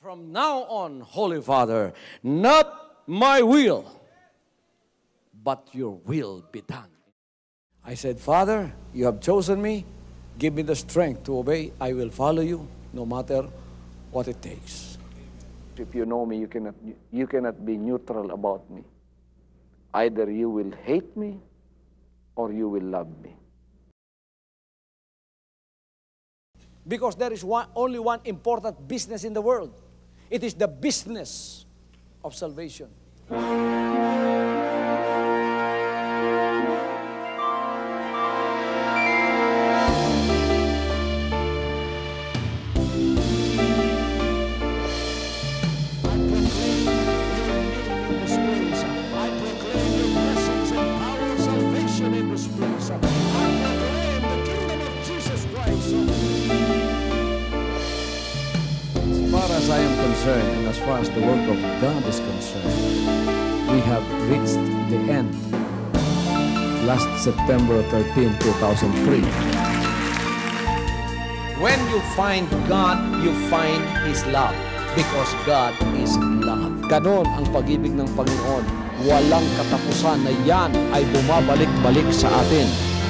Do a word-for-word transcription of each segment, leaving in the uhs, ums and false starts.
From now on, Holy Father, not my will, but your will be done. I said, Father, you have chosen me. Give me the strength to obey. I will follow you no matter what it takes. If you know me, you cannot, you cannot be neutral about me. Either you will hate me or you will love me. Because there is one, only one important business in the world. It is the business of salvation. As I am concerned, and as far as the work of God is concerned, we have reached the end last September thirteenth, two thousand three. When you find God, you find His love, because God is love. Ganon ang pag-ibig ng Panginoon. Walang katapusan na yan ay bumabalik-balik sa atin.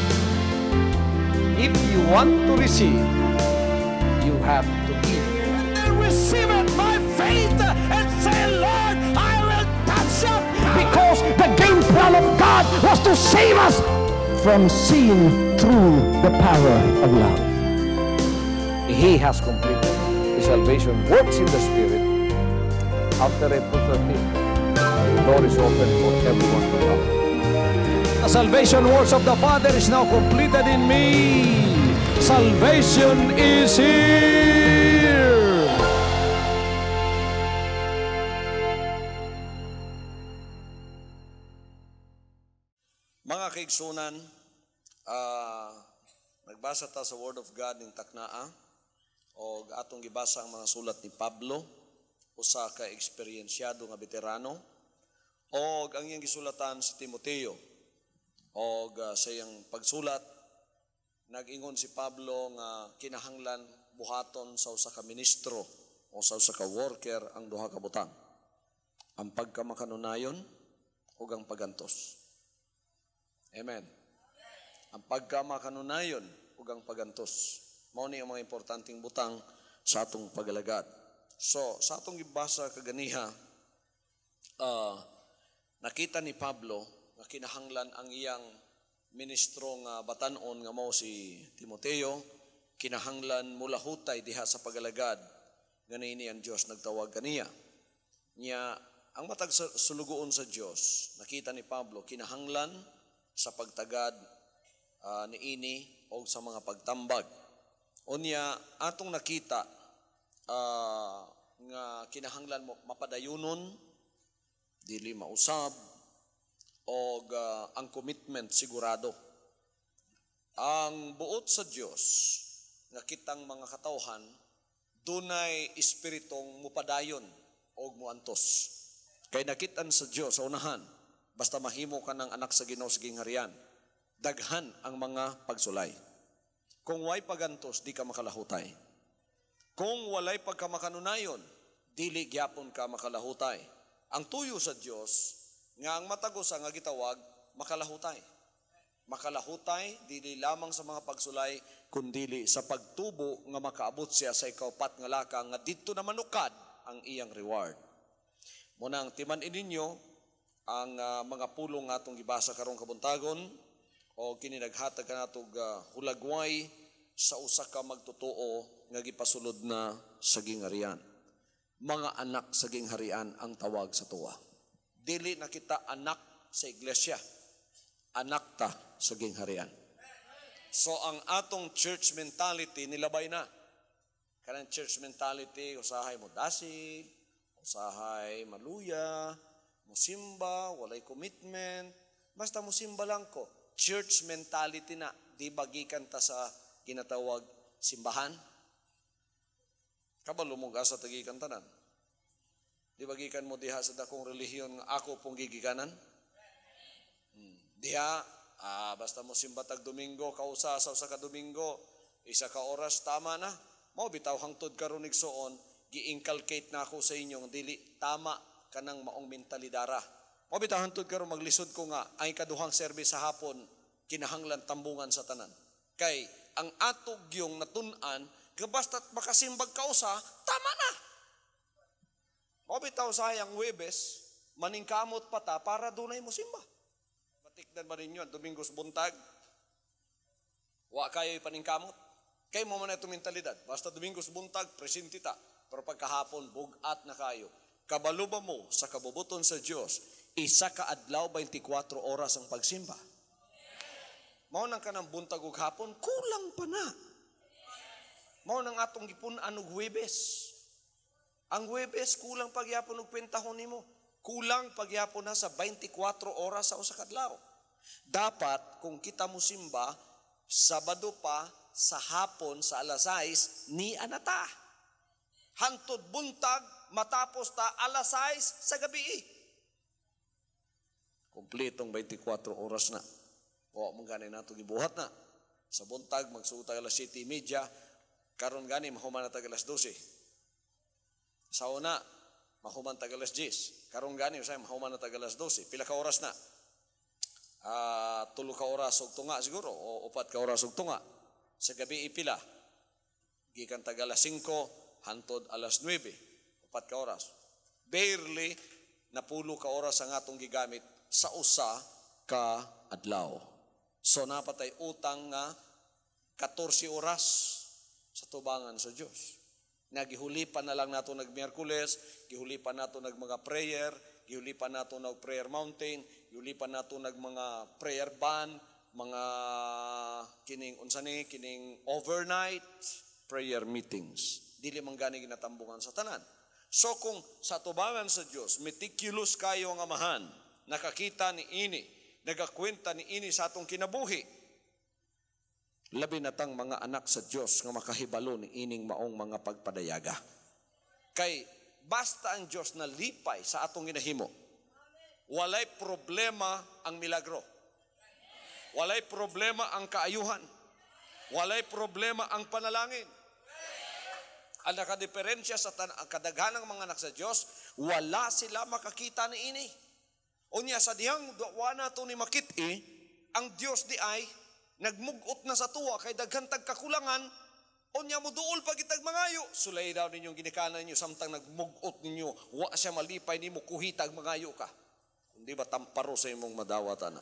If you want to receive, you have to give. Receive it by faith and say, Lord, I will touch up. Because the game plan of God was to save us from seeing through the power of love. He has completed His salvation works in the Spirit. After April thirteenth, the door is open for everyone to come. The salvation works of the Father is now completed in me. Salvation is here. Mga kaigsunan, uh, nagbasa ta sa Word of God ng Taknaa o atong gibasa ang mga sulat ni Pablo, usa ka eksperyensyado nga veterano, o ang iyang gisulatan si Timoteo. O uh, sa iyang pagsulat, nag-ingon si Pablo nga kinahanglan buhaton sa usa ka ministro o sa usa ka worker ang duha ka butang, ang pagkamakanunayon ug ang pagantos. Amen. Ang pagkamakanunayon ug ang pagantos. Mao ni ang mga importanteng butang sa atong pagalagad. So, sa atong gibasa kaganiha, uh, nakita ni Pablo nga kinahanglan ang iyang ministro nga batan-on nga mao si Timoteo, kinahanglan mulahutay diha sa pagalagad ganini ang Dios nagtawag kaniya. Nya ang matag sulugoon sa Dios, nakita ni Pablo kinahanglan sa pagtagad uh, niini o sa mga pagtambag. Unya atong nakita uh, nga kinahanglan mo mapadayunon, dili mausab, o uh, ang commitment sigurado. Ang buot sa Dios nga kitang mga katawhan dunay espiritong mupadayon o muantos. Kay nakitan sa Dios sa unahan, basta mahimo ka ng anak sa Ginoo sa gingharian, daghan ang mga pagsulay. Kung way pagantos, di ka makalahutay. Kung walay pagkamakanunayon, dili gyapon ka makalahutay. Ang tuyo sa Dios nga ang matagusa nga gitawag makalahutay. Makalahutay dili lamang sa mga pagsulay kundili sa pagtubo nga makaabot siya sa ikaupat nga laka nga didto na manukad ang iyang reward. Munang timan-in ninyo ang uh, mga pulong nga atong gibasa karong kabuntagon o kini naghatag kanatog uh, hulagway sa usa ka magtotoo nga gipasulod na sa gingharian. Mga anak sa gingharian ang tawag sa tuwa. Dili na kita anak sa iglesia, anak ta sa gingharian. So ang atong church mentality nilabay na. Kanang church mentality, usahay mo dasil, usahay maluya, musimba, walay commitment, basta musimba lang ko. Church mentality na, di bagikan ta sa ginatawag simbahan. Kabalo mong asa tagikan tanan. Di bagikan mo diha sa dakong relihiyon nga ako pong gigikanan. Hmm. Diha, ah, basta musimba tag Domingo, kausa sa usa ka Domingo, isa ka oras tama na. Mao bitaw hangtod karon igsuon, gi-inculcate na ako sa inyo dili tama kanang maong mentalidara. Mo bitaw hantod karon maglisod ko nga ay kaduhang service sa hapon kinahanglan tambungan sa tanan. Kay ang atog yung natun-an gabasta't makasimbag ka usa, tama na. Mo bitaw sayang Huwebes maningkamot pa ta para dunay mo simba. Patikdan ba ninyo ang Domingos buntag? Wa kayo paningkamot. Kay mo man ito mentalidad. Basta Domingos buntag, presente ta. Pero pagkahapon, bugat na kayo. Kabaluba mo sa kabubuton sa Diyos, isa ka adlaw, twenty-four oras ang pagsimba. Mao nang kanang buntag ug hapon, kulang pa na. Mao nang atong gipun-an og Huwebes. Ang Huwebes, kulang pagyapon og pentahon nimo. Kulang pagyapon na sa twenty-four oras sa usa ka adlaw. Dapat, kung kita mo simba, Sabado pa, sa hapon, sa alas sais, ni anata. Hantod buntag, matapos ta alas sais sa gabi. Kompletong twenty-four oras na. O, mong gani na ito gibuhat na. Sa buntag, magsuta alas siyete media, karon gani, mahuman na tag alas dose. Sa una, mahuman tag alas diyes. Karon gani, mahuman na tag alas dose. Pila ka oras na? Uh, tulo ka oras og tunga siguro o upat ka oras og tunga. Sa gabi ipila gikan tag alas singko hantod alas nuwebe, upat ka oras. Barely napulo ka oras ang atong gigamit sa usa ka adlaw. So napatay utang nga fourteen oras sa tubangan sa Dios. Nagihulipan na lang nato nag Miyerkules, gihulipan nato nag mga prayer, gihulipan nato nag prayer mountain, gihulipan nato nag mga prayer band, mga kining unsa ni kining overnight prayer meetings. Dili man gani ginatambungan sa tanan. So kung sa tubangan sa Dios meticulous kayo ang amahan, nakakita ni ini, nagakwenta ni ini sa atong kinabuhi. Labi na tang mga anak sa Dios nga makahibalo ni ining maong mga pagpadayaga. Kay basta ang Dios na lipay sa atong ginahimo, walay problema ang milagro. Walay problema ang kaayuhan. Walay problema ang panalangin. Ang nakadiferensya sa kadaghanang mga anak sa Dios, wala sila makakita ni ini. Unya sa dihang wala to ni makit-i, ang Dios di ay nagmugot na sa tuwa kay daghan tag kakulangan, unya mo duol pagitag mangayo. Sulay daw ninyong ginikanan ninyo samtang nagmugot ninyo, wa siya malipay nimo kuhitag mangayo ka. Kundi ba tamparo sa imong madawatan na.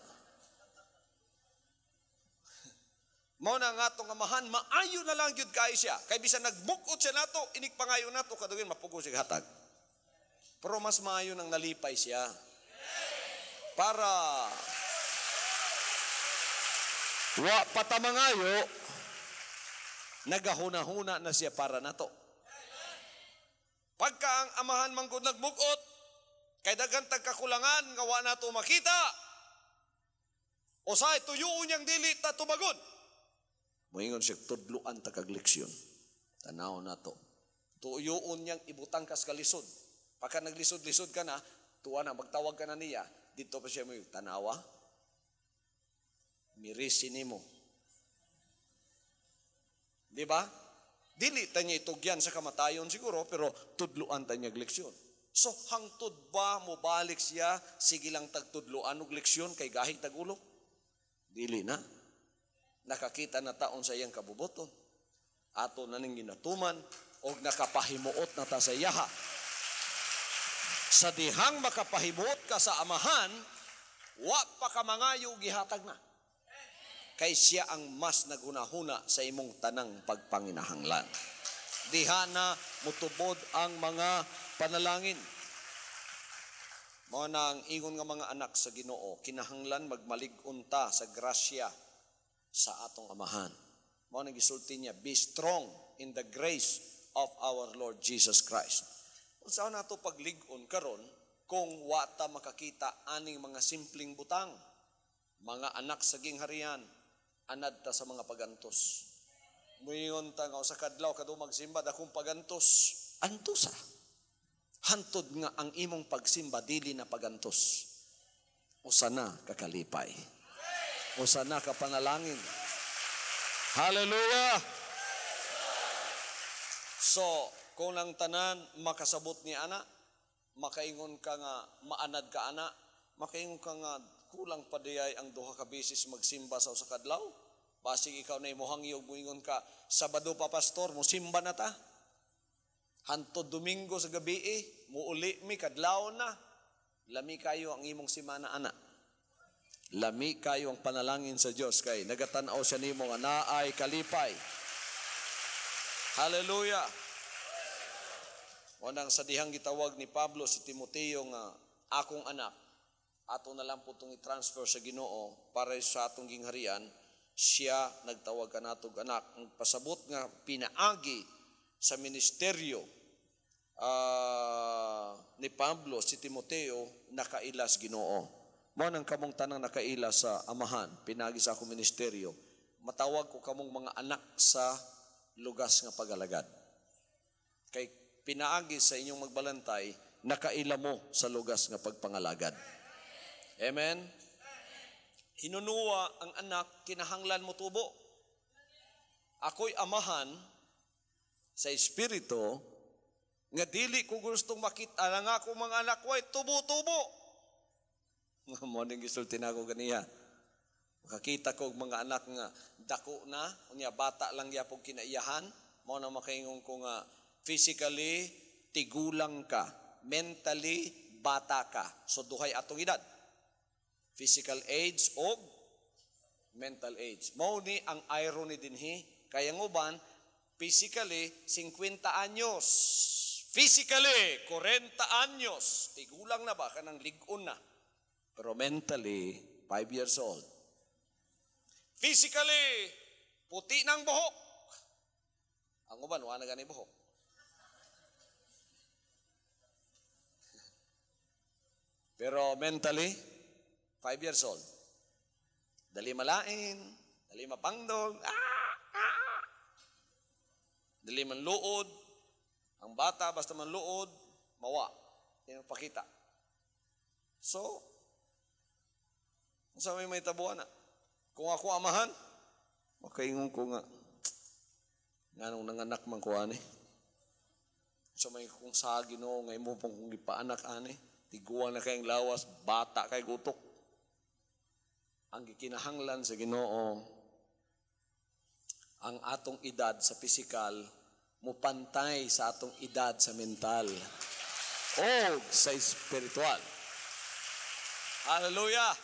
Mao na nga atong amahan, maayo na lang gyud kay siya. Kay bisan nagmugot siya nato, inig pangayo nato kadugin mapugo siya hatag. Pero mas maayo nang nalipay siya. Para wa patamangayo, nagahuna-huna na siya para nato. Pagka ang amahan manggod nagmugot, kay daghan tag kakulangan nga wa nato makita, o sa tuyuon niyang dili ta tumagon. Moingon siya tudluan ta kag leksyon. Tanaw nato. Tuyuon niyang ibutang kas kalisod. Pagka naglisod-lisod ka na, tuwa na magtawag ka na niya, dito pa siya mo tanawa. Mirisi nimo. Di ba? Dili ta niya itugyan sa kamatayon siguro, pero tudluan ta niya leksyon. So, hangtod ba mo balik siya, sige lang tagtudluan og leksyon kay gahi tagulo? Dili na. Nakakita na taon sa iyang kabubuton. Ato na ning ginatuman, og nakapahimuot na ta sa iyaha. Sa dihang makapahimuot ka sa amahan, wa pa ka mangayo gihatag na. Kay siya ang mas nagunahuna sa imong tanang pagpanginahanglan. Diha na mutubod ang mga panalangin. Mao na ang ingon nga mga anak sa Ginoo, kinahanglan magmalig-on ta sa grasya sa atong amahan. Mao nang gisulti niya, be strong in the grace of our Lord Jesus Christ. Unsa nato paglig-on karon kung wa ta makakita aning mga simpleng butang, mga anak sa gingharian, anad ta sa mga pagantos. Muingon ta nga usa kadlaw kadu magsimba dakong pagantos, antusa. Hantod nga ang imong pagsimba dili na pagantos. Usa na kakalipay. Usa na ka panalangin. Hallelujah. So, kung lang tanan makasabot ni ana, makaingon ka nga maanad ka ana, makaingon ka nga kulang pa diyay ang duha ka beses magsimba sa usa ka adlaw. Basig ikaw na imuhangyog moingon ka, Sabado pa pastor, mo simba na ta. Hantod Domingo sa gabi eh, muuli mi kadlaw na. Lami kayo ang imong simana ana. Lami kayo ang panalangin sa Dios kay nagatanaw siya nimo nga naay kalipay. Hallelujah. Wanang sa dihang gitawag ni Pablo si Timoteo nga akong anak, ato na lang po itong i-transfer sa Ginoo para sa atong gingharian, siya nagtawag ka natog anak. Ang pasabot nga pinaagi sa ministeryo uh, ni Pablo, si Timoteo, nakailas Ginoo. Mo nang kamong tanang nakailas sa amahan, pinagi sa akong ministeryo, matawag ko kamong mga anak sa lugas nga pagalagad. Kay pinaagi sa inyong magbalantay, nakaila mo sa lugas nga pagpangalagad. Amen? Hinunuwa ang anak, kinahanglan mo tubo. Ako'y amahan sa espiritu, nga dili ko gustong makita lang ako mga anak ko ay tubo-tubo. Morning gisulti na ako ganiya. Makakita ko mga anak nga dako na, unya bata lang yapong kinaiyahan, mo na makaingon ko nga physically tigulang ka, mentally bata ka. So duhay atong edad. Physical age o mental age. Mao ni ang irony dinhi, kaya nguban physically fifty anyos. Physically forty anyos. Tigulang na ba kanang lig-on na. Pero mentally five years old. Physically puti ng buhok. Ang uban wala gani buhok. Pero mentally five years old. Dali malain, dali mapangdog, ah, ah. Dali manluod. Ang bata, basta manluod, mawa. Hindi pakita. So, kung sa may may tabuan na, kung ako amahan, makaingon ko nga, nga nung nanganak man ko ani. So may kung sa Ginoo ngay mo pong kung ipaanak ani, tiguan na kayong lawas, bata kay gutok. Ang gikinahanglan sa Ginoo, ang atong edad sa pisikal, mupantay sa atong edad sa mental o sa espiritual. Hallelujah!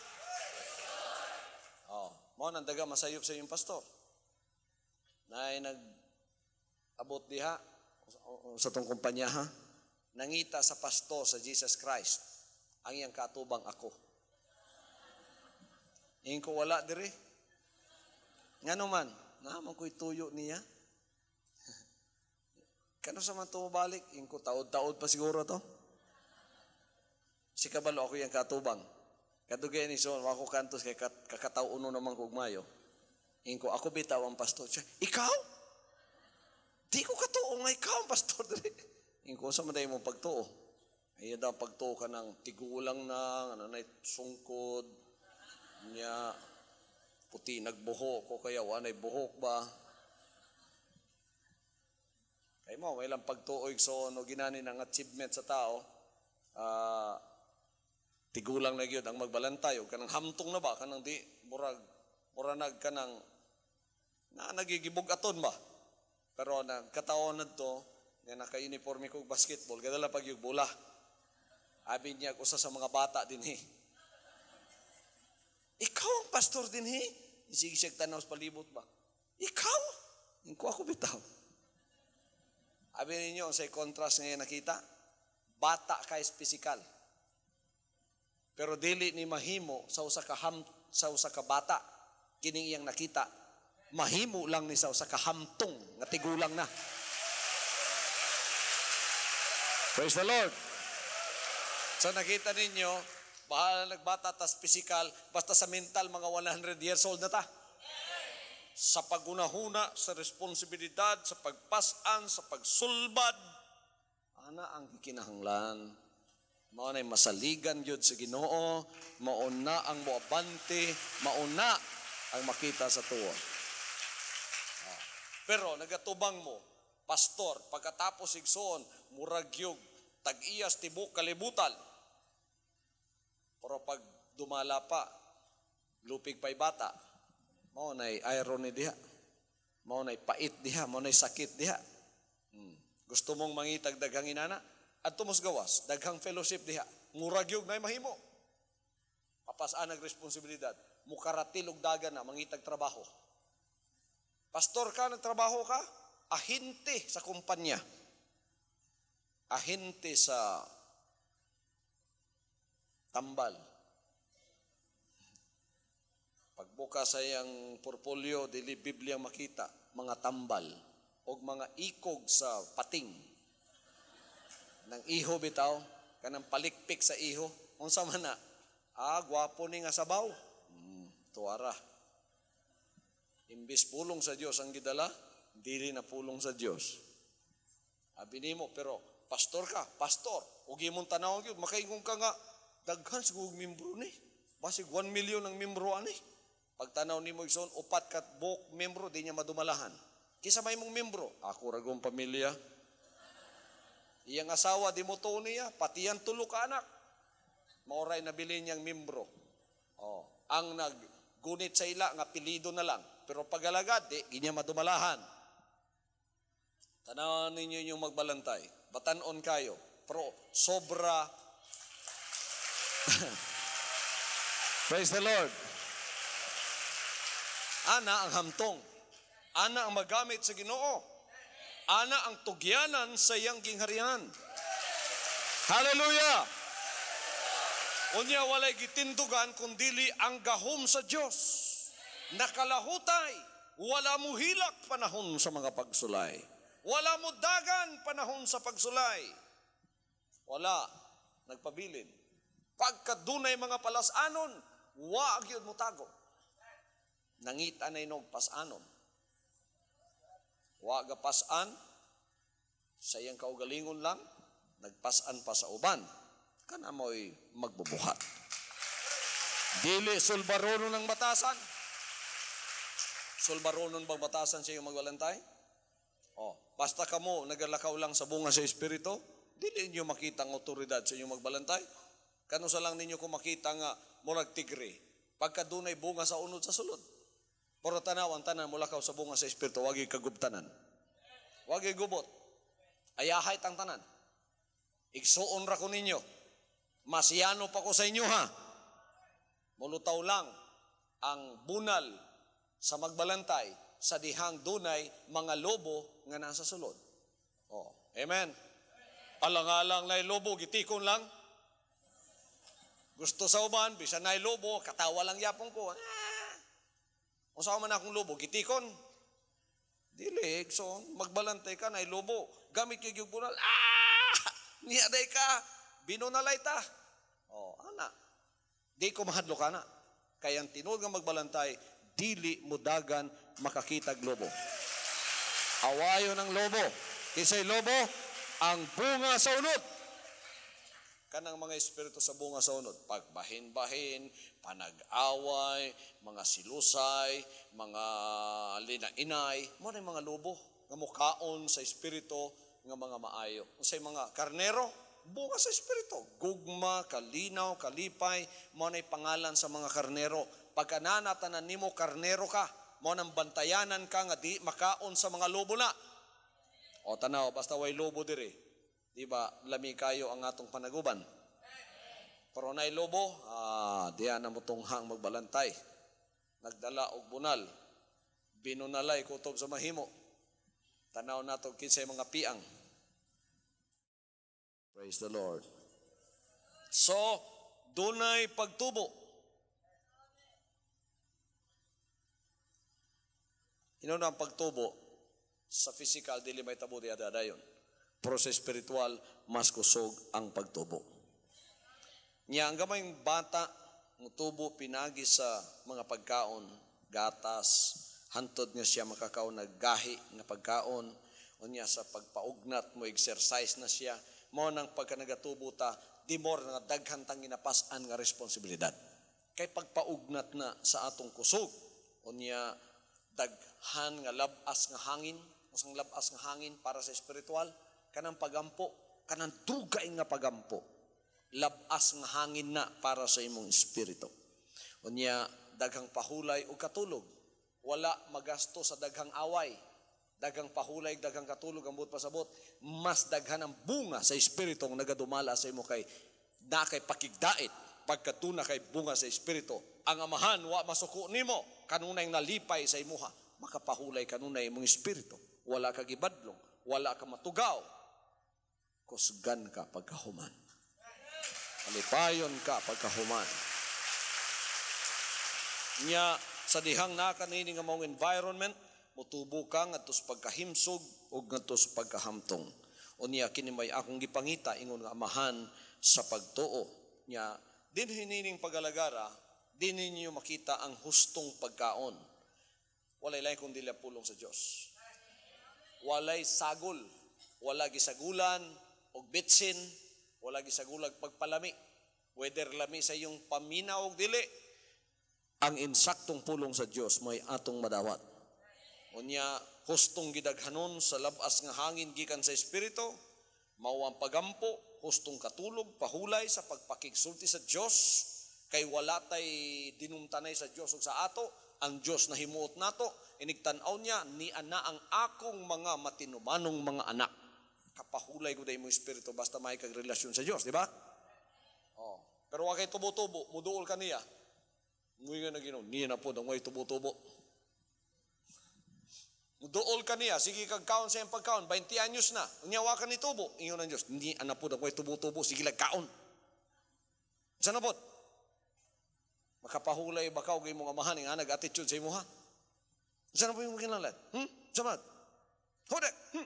Oh, mo nang daga masayop sa iyong pastor. Na ay nag-abot diha sa tong kumpanya ha, nangita sa pastor sa Jesus Christ, ang iyang katubang ako. Ingin ko wala diri. Nga naman, naman ko'y tuyo niya. Kano sa man tumabalik? Ingin ko taod-taod pa siguro to. Si kabalo ako yung katubang. Kadugay ni so, ako kantos kay kakatao-uno naman kong mayo. Ingin ko, ako bitaw ang pastor. Siya, ikaw? Di ko katuo nga ikaw ang pastor diri. Ingin ko, sa maday mong pagtuo. Ayan daw pagtuo ka ng tigulang na, ano na, sungkod, niya, puti nagbuhok ko kaya wanay buhok ba? Kaya mo, may lang pagtuoy so no ginani ng achievement sa tao, uh, tigulang na gyud ang magbalantay o kanang hamtong na ba? Kanang di, murag, muranag ka ng, na nagigibog aton ba? Pero nagkataon na to, nga naka-uniforme kong basketball, kadala pag yung bola. Abi niya, usa sa mga bata din eh. Ikaw ang pastor din he. Sige siya tanaw sa palibot ba? Ikaw? Ingko ako bitaw. Abi ninyo, sa contrast ngayon nakita, bata ka is physical. Pero dili ni mahimo sa usa ka ham, sa usa ka bata, kining iyang nakita, mahimo lang ni sa usa ka hamtong nga tigulang na. Praise the Lord. So nakita ninyo, bahala nagbata tas physical, basta sa mental mga one hundred years old na ta. Sa pagunahuna, sa responsibilidad, sa pagpasan, sa pagsulbad, ana ang kinahanglan. Mao nay masaligan gyud sa Ginoo, mauna ang moabante, mauna ang makita sa tuwa. Pero nagatubang mo, pastor, pagkatapos igsoon, muragyog, tag-iyas, tibok, kalibutan. Pero pag dumala pa, lupig pa'y bata, mao na'y irony diha, mao na'y pait diha, mao na'y sakit diha. Hmm. Gusto mong mangitag daghang inana? At tumos gawas, daghang fellowship diha, muragyog na'y mahimo. Papasaan ang responsibilidad, mukaratil og dagan na, mangitag trabaho. Pastor ka, nagtrabaho ka, ahinte sa kumpanya. Ahinte sa tambal. Pagbuka sa iyang portfolio, dili Biblia makita, mga tambal o mga ikog sa pating. Nang iho bitaw, kanang palikpik sa iho, unsa man na, ah, gwapo ni nga sabaw. Hmm, tuwara. Imbis pulong sa Diyos ang gidala, dili na pulong sa Diyos. Abi nimo, pero pastor ka, pastor, ug imong tanaw gyud makaingon ka nga daghan sigug membro ni. Basig one million ang membro ani. Pag tanaw nimo igsoon, upat kat bok membro di niya madumalahan. Kisa may mong membro, ako ra gong pamilya. Iyang asawa di mo to niya, pati yan tulo ka anak. Mauray nabili niyang membro. Oh, ang naggunit sa ila nga apelyido na lang. Pero pag-alagad, di, di niya madumalahan. Tanawan ninyo yung magbalantay. Batanon kayo. Pero sobra. Praise the Lord. Ana ang hamtong. Ana ang magamit sa Ginoo. Ana ang tugyanan sa iyang gingharian. Hallelujah! Unya walay gitindugan kundili ang gahom sa Dios. Nakalahutay, wala mo hilak panahon sa mga pagsulay. Wala mo dagan panahon sa pagsulay. Wala, nagpabilin. Pagka dunay mga palasanon, wa gyud mo tago. Nangita na inog pasanon. Wa ga pasan, sa iyang kaugalingon lang, nagpasan pa sa uban. Kana mo'y magbubuhat. Dili sulbarono ng batasan. Sulbaronon bang batasan sa iyong magbalantay? Oh, basta kamo nagalakaw lang sa bunga sa Espiritu, dili niyo makita ang otoridad sa inyong magbalantay. Kano sa lang ninyo kung makita nga murag tigre, pagka dunay bunga sa unod sa sulod. Pero tanawan tanan mulakaw sa bunga sa Espiritu, wagi kagubtanan. Wagi gubot. Ayahay tang tanan. Igsuon ra ko ninyo. Masiyano pa ko sa inyo ha. Mulutaw lang ang bunal sa magbalantay sa dihang dunay mga lobo nga nasa sulod. Oh, amen. Alang-alang na lobo, gitikon lang. Gusto sa uban, bisan na lobo, katawa lang yapon ko. Ah! Kung saan man akong lobo, gitikon. Dili, so magbalantay ka na lobo. Gamit yung bunal. Ah! Niyaday ka. Binunalay ta. Oh, ana. Di ko mahadlo ka na. Kaya ang tinud nga magbalantay, dili mudagan makakitag lobo. Awayo ng lobo. Kisay lobo, ang bunga sa unod. Kanang mga espiritu sa bunga sa unod, pagbahin-bahin, panag-away, mga silusay, mga linainay, mo na mga lobo nga mukaon sa espiritu nga mga maayo. Unsay mga karnero, bunga sa espiritu, gugma, kalinaw, kalipay, mo na pangalan sa mga karnero. Pagka nanatanan nimo karnero ka, mo nang bantayanan ka nga di makaon sa mga lobo na. O tanaw, basta way lobo diri. Di ba, lami kayo ang atong panaguban. Pero na'y lobo, ah, diyan na mo tunghang magbalantay. Nagdala og bunal. Binunalay kutob sa mahimo. Tanaw nato kinsay mga piang. Praise the Lord. So, dunay pagtubo. Ino na ang pagtubo sa physical, dili may tabo di adadayon. Pero sa spiritual, mas kusog ang pagtubo. Nya ang gamayng bata, mutubo pinagi sa mga pagkaon, gatas, hantod nga siya makakaon naggahi nga pagkaon, o niya sa pagpaugnat mo, exercise na siya, mo nang pagka nagatubo ta, di more nga daghan tang ginapasan nga responsibilidad. Kay pagpaugnat na sa atong kusog, o niya daghan nga labas nga hangin, usang labas nga hangin para sa espiritual, kanang pagampo, kanang dugay nga pagampo, labas nga hangin na para sa imong espiritu. Unya, daghang pahulay o katulog, wala magasto sa daghang away, daghang pahulay, daghang katulog, ang buot pasabot, mas daghan ang bunga sa espiritu ang nagadumala sa imo kay na kay pakigdait, pagkatuna kay bunga sa espiritu. Ang amahan, wa masuko nimo, kanunay nalipay sa imuha, makapahulay kanunay imong espiritu. Wala ka gibadlong, wala ka matugaw, kusgan ka pagkahuman. Alipayon ka pagkahuman. Nya, sa dihang nakanini nga mong environment, mutubo ka ngadto sa pagkahimsog o ngadto sa pagkahamtong. O niya, kini may akong gipangita, ingon nga amahan sa pagtuo. Nya, din hinining pagalagara, din ninyo makita ang hustong pagkaon. Walay lain kung dili pulong sa Dios. Walay sagol, wala gisagulan og bitsin, wala gisagulag pagpalami. Whether lami sa iyong paminaw og dili, ang insaktong pulong sa Dios may atong madawat. Unya hustong gidaghanon sa labas nga hangin gikan sa espiritu, mao ang pagampo, hustong katulog, pahulay sa pagpakigsulti sa Dios. Kay wala tay dinumtanay sa Dios ug sa ato, ang Dios na himuot nato, inigtan-aw niya ni ana ang akong mga matinumanong mga anak. Kapahulay ko day mo espiritu basta may kag relasyon sa Dios, di ba? Oh, pero wa kay tubo-tubo, muduol ka niya. Muy nga na Ginoo, niya na po ang way tubo-tubo. Muduol ka niya, sige kag kaon sa iyang pagkaon, twenty anyos na. Unya wa ka ni tubo, ingon ang Dios, ni ana po ang way tubo-tubo, sige lag kaon. Sa na po? Makapahulay ba ka og imong amahan nga nag-attitude sa imo ha? Saan po yung kinalad? Hmm? Samad? Hodek? Hmm?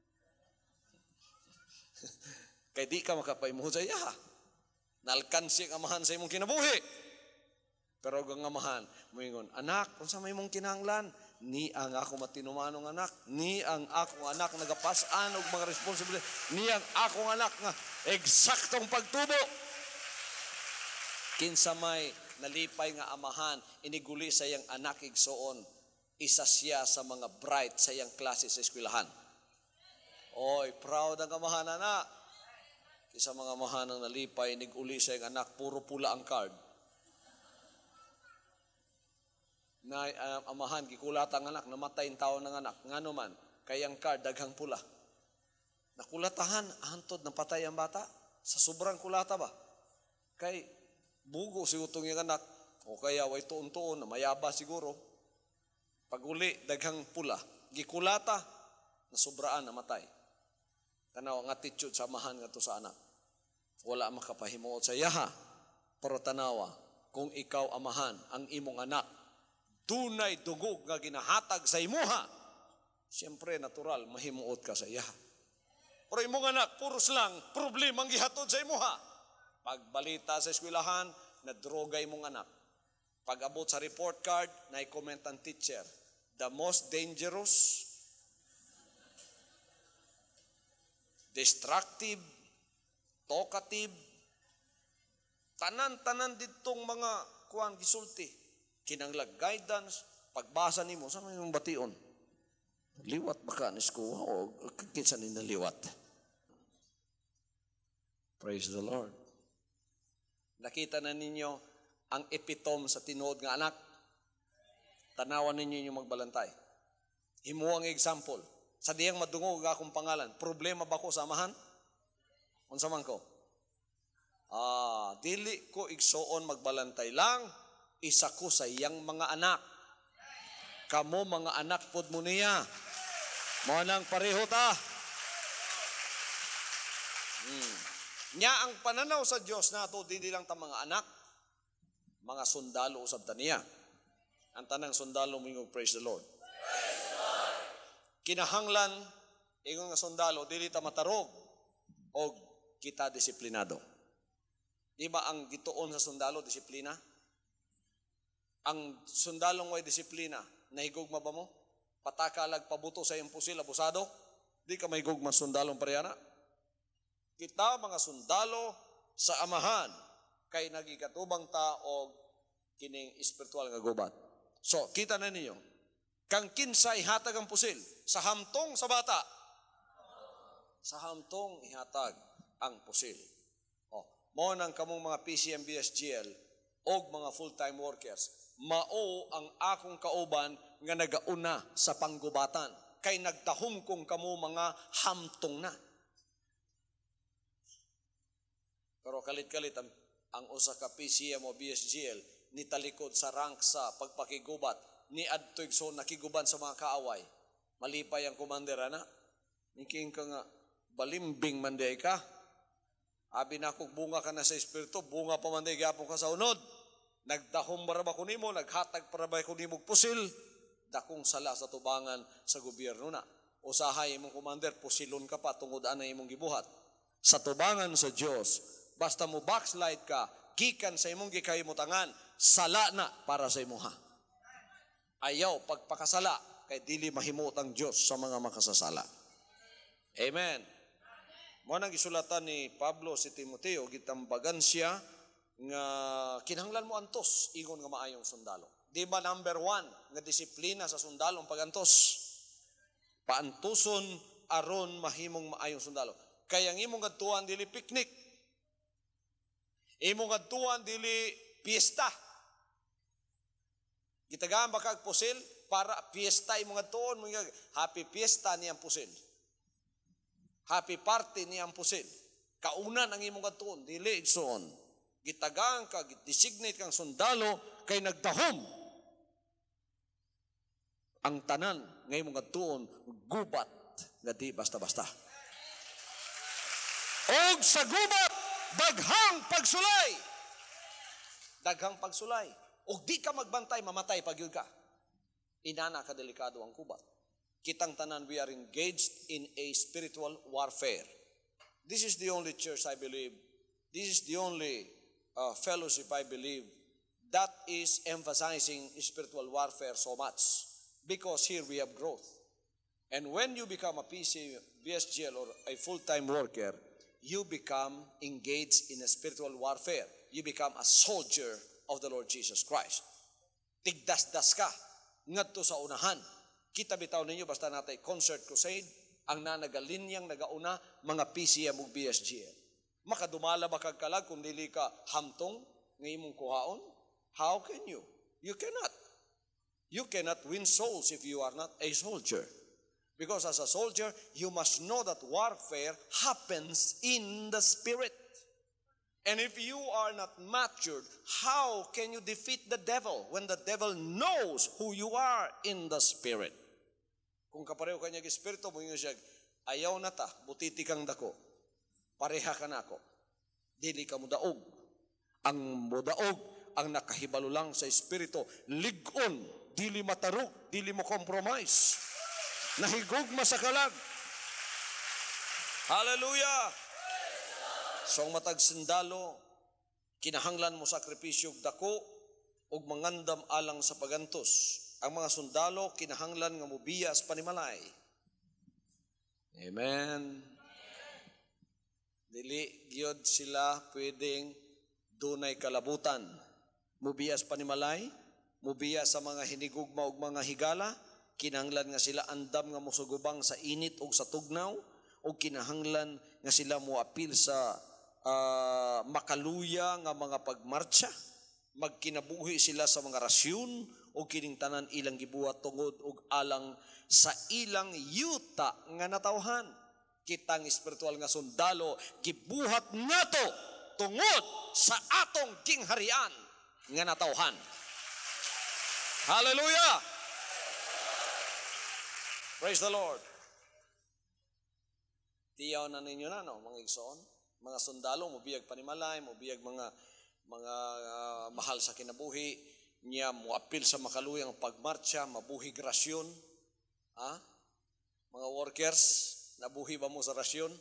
Kay di ka makapaimuhod sa iya ha? Nalkansi ang amahan sa imong kinabuhi. Pero ang amahan, moingon, anak, kung sa may mong kinahanglan, ni ang ako matinumanong anak, ni ang akong anak nagapasan og mga responsibilidad, ni ang akong anak nga eksaktong pagtubo. Kinsa may nalipay nga amahan, iniguli sa iyang anak igsoon, isa siya sa mga bright sa iyang klase sa eskwelahan. Oy, proud ang amahan na. Kisa mga amahan ang nalipay, iniguli sa iyang anak, puro pula ang card. Na uh, amahan, gikulata ang anak, namatay ang taon ng anak, nga naman, kayang card, daghang pula. Nakulatahan, hantod, napatay ang bata, sa sobrang kulata ba? Kay, bugo si utong yung anak, o kaya way tuon-tuon, na mayaba siguro. Pag-uli, daghang pula. Gikulata, nasubraan, namatay. Tanaw, ang attitude sa amahan nga to sa anak. Wala makapahimuot sa yaha. Pero tanawa, kung ikaw amahan, ang imong anak, tunay dugog nga ginahatag sa imuha, siyempre, natural, mahimuot ka sa yaha. Pero imong anak, puros lang, problema ang gihatod sa imuha. Pagbalita sa eskwelahan, nadroga imong anak. Pag-abot sa report card, na-comment ang teacher, the most dangerous, destructive, talkative, tanan-tanan ditong mga kuan gisulti. Kinanglag guidance, pagbasa nimo, sa may mong bation? Liwat ba ka ni school o kinsa ni naliwat? Praise the Lord. Nakita na ninyo ang epitome sa tinuod nga anak. Tanawan ninyo yung magbalantay. Himo ang example. Sa diyang madungog akong pangalan, problema ba ko sa amahan? Unsa man ko? Ah, dili ko igsoon magbalantay lang, isa ko sa iyang mga anak. Kamo mga anak pod mo niya. Mo nang pareho ta. Hmm. Nya ang pananaw sa Dios nato dili lang ta mga anak, mga sundalo usab ta niya. Ang tanang sundalo mo praise the Lord. Praise the Lord. Kinahanglan ingon nga sundalo dili ta matarog o kita disiplinado. Di ba ang gituon sa sundalo disiplina? Ang sundalong way disiplina, nahigugma ba mo? Patakalag pabuto sa iyong pusil, abusado? Di ka mahigugma sundalong parehana? Kita mga sundalo sa amahan, kay nagikatubang ta o kining espiritual nga gubat. So, kita na ninyo, Kang kinsa ihatag ang pusil? Sa hamtong sa bata? Sa hamtong ihatag ang pusil. Oh, mo nang kamong mga P C M B S G L og mga full-time workers, mao ang akong kauban nga nagauna sa panggubatan. Kay nagtahom kong kamo mga hamtong na. Pero kalit-kalit ang, ang usa ka P C M o B S G L ni talikod sa rank sa pagpakigubat ni adtoy so nakiguban sa mga kaaway. Malipay ang commander ana. Niking ka nga balimbing man day ka. Abi na kog bunga ka na sa espiritu, bunga pa man day gyapon ka sa unod. Nagdahom para ba kunimo, naghatag para ba kunimo pusil. Dakong sala sa tubangan sa gobyerno na. Usahay imong commander, pusilon ka pa tungod anay imong gibuhat. Sa tubangan sa Dios, basta mo backslide ka, gikan sa imong gikahimutangan, sala na para sa imuha. Ayaw pagpakasala kay dili mahimot ang Dios sa mga makasasala. Amen. Mo nang gisulatan ni Pablo si Timoteo, gitambagan siya nga kinahanglan mo antos ingon nga maayong sundalo. Di ba number one nga disiplina sa sundalong pagantos? Paantuson aron mahimong maayong sundalo. Kaya ang imong adtuan dili picnic. Imong adtuan dili piyesta. Gitagaan ba kag pusil para piyesta imong adtuon mo happy piyesta niyang pusil. Happy party niyang pusil. Kaunan ang imong adtuon dili igsoon. Gitagaan ka, designate kang sundalo kay nagdahom. Ang tanan ngay mong adtuon gubat nga di basta-basta. Og sa gubat daghang pagsulay. Daghang pagsulay. Og di ka magbantay mamatay pagyud ka. Inana ka delikado ang gubat. Kitang tanan we are engaged in a spiritual warfare. This is the only church I believe. This is the only uh, fellowship I believe that is emphasizing spiritual warfare so much. Because here we have growth. And when you become a P C, B S G L or a full-time worker, you become engaged in a spiritual warfare. You become a soldier of the Lord Jesus Christ. Tigdas-das ka, ngadto sa unahan. Kita bitaw ninyo, basta natay concert crusade, ang nanagalinyang nagauna, mga P C M ug B S G L. Makadumala ba kag kalag kung dili ka hamtong ng imong kuhaon? How can you? You cannot. You cannot win souls if you are not a soldier. Because as a soldier, you must know that warfare happens in the spirit. And if you are not matured, how can you defeat the devil when the devil knows who you are in the spirit? Kung kapareho kanya espiritu, mo yun siya, ayaw na ta, butiti kang dako, pareha ka na ako, dili ka mudaog. Ang mudaog, ang nakahibalo lang sa espiritu, ligon, dili matarog, dili mo compromise. Nahigugma sa kalag. Hallelujah! So ang matag sundalo, kinahanglan mo sakripisyo dako ug mangandam alang sa pagantos. Ang mga sundalo kinahanglan nga mobiyas panimalay. Amen. Dili gyud sila pwedeng dunay kalabutan. Mobiyas panimalay, mubiya sa mga hinigugma ug mga higala, kinahanglan nga sila andam nga musugubang sa init ug sa tugnaw, ug kinahanglan nga sila moapil sa uh, makaluya nga mga pagmarcha, magkinabuhi sila sa mga rasyon ug kining tanan ilang gibuhat tungod ug alang sa ilang yuta nga natawhan. Kitang espiritual nga sundalo gibuhat nato tungod sa atong kingharian nga natawhan. Hallelujah! Praise the Lord. Tiyaw na ninyo na, no, mga igsoon. Mga sundalo, mubiyag panimalay, mubiyag mga mga uh, mahal sa kinabuhi, niya muapil sa makaluyang pagmarcha, mabuhig rasyon. Ha? Mga workers, nabuhi ba mo sa rasyon?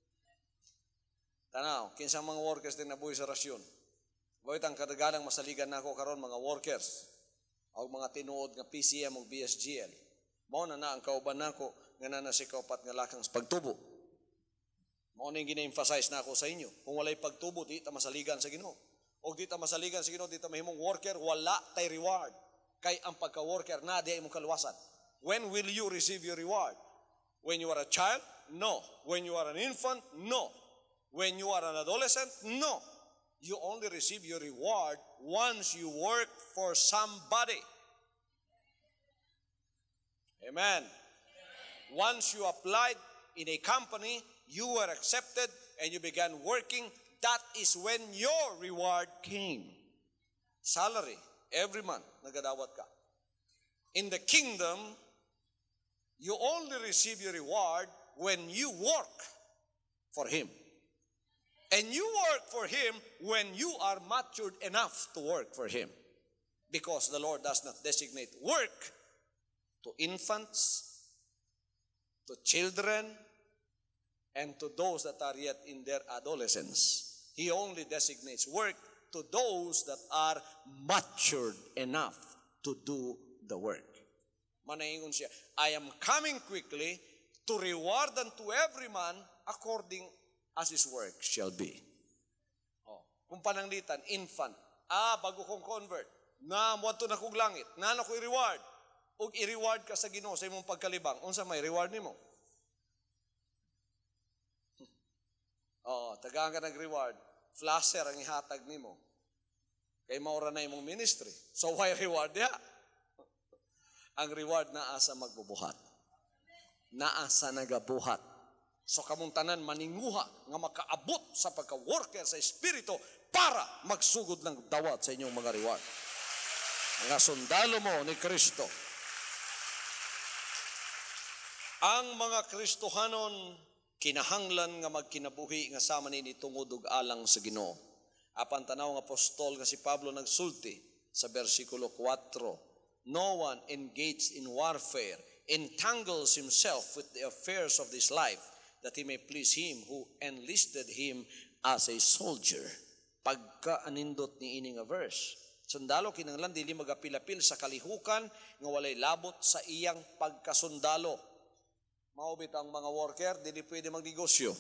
Tanaw, kinsang mga workers din nabuhi sa rasyon. Gawit ang kadagalang masaligan na ako karon mga workers o mga tinuod nga P C M o B S G L. Mao na na ang kauban nako nga na si kaupat nga lakang sa pagtubo. Mao ning gina-emphasize na ako sa inyo. Kung walay pagtubo, di ta masaligan sa Ginoo. O di ta masaligan sa Ginoo, di ta mahimong worker, wala tay reward. Kay ang pagka-worker na di imong kaluwasan. When will you receive your reward? When you are a child? No. When you are an infant? No. When you are an adolescent? No. You only receive your reward once you work for somebody. Amen. Once you applied in a company, you were accepted, and you began working, that is when your reward came. Salary, every month, nagadawat ka. In the kingdom, you only receive your reward when you work for Him. And you work for Him when you are matured enough to work for Him. Because the Lord does not designate work to infants, to children, and to those that are yet in their adolescence. He only designates work to those that are matured enough to do the work. Manaingon siya, I am coming quickly to reward unto every man according as his work shall be. Oh, kung pananglitan, infant, ah, bago kong convert, na muadto na kog langit, na na ko i-reward, ug i-reward ka sa Ginoo sa imong pagkalibang, unsa may reward nimo? Oh, tagaan ka nag-reward, flasher ang ihatag nimo. Kay maura na imong ministry. So why reward ya? Ang reward naa sa magbubuhat. Naa sa nagabuhat. So kamuntanan maninguha nga makaabot sa pagka-worker sa Espiritu para magsugod ng dawat sa inyong mga reward. Mga sundalo mo ni Kristo. Ang mga Kristohanon kinahanglan nga magkinabuhi nga sama nini tungod ug alang sa Ginoo. Apan tanaw nga apostol nga si Pablo nagsulti sa bersikulo four, no one engaged in warfare entangles himself with the affairs of this life, that he may please him who enlisted him as a soldier. Pagka-anindot ni ini nga verse, sundalo kinahanglan dili magapilapil sa kalihukan nga walay labot sa iyang pagkasundalo. Maubit ang mga worker, dili pwede magnegosyo.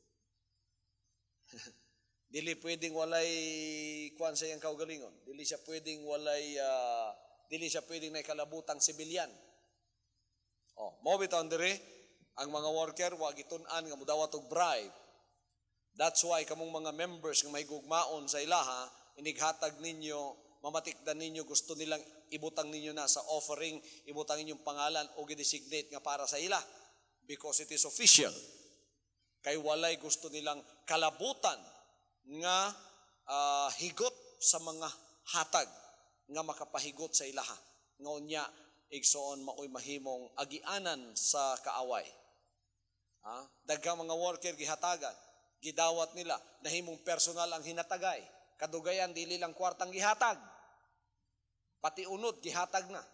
Dili pwedeng walay kuan sa iyang kaugalingon. Dili siya pwedeng walay uh, dili siya pwedeng na kalabutang sibilyan. Oh, maubit ang dire ang mga worker wa gitun-an nga mudawat og bribe. That's why kamong mga members nga may gugmaon sa ilaha, inighatag ninyo, mamatikdan ninyo, gusto nilang ibutang ninyo na sa offering, ibutang inyong pangalan o gidesignate nga para sa ila. Because it is official. Kay walay gusto nilang kalabutan nga uh, higot sa mga hatag nga makapahigot sa ilaha. Ngaon niya, igsoon maoy mahimong agianan sa kaaway. Ha? Daghang mga worker gihatagan, gidawat nila, nahimong personal ang hinatagay. Kadugayan, dili lang kwartang gihatag. Pati unod, gihatag na.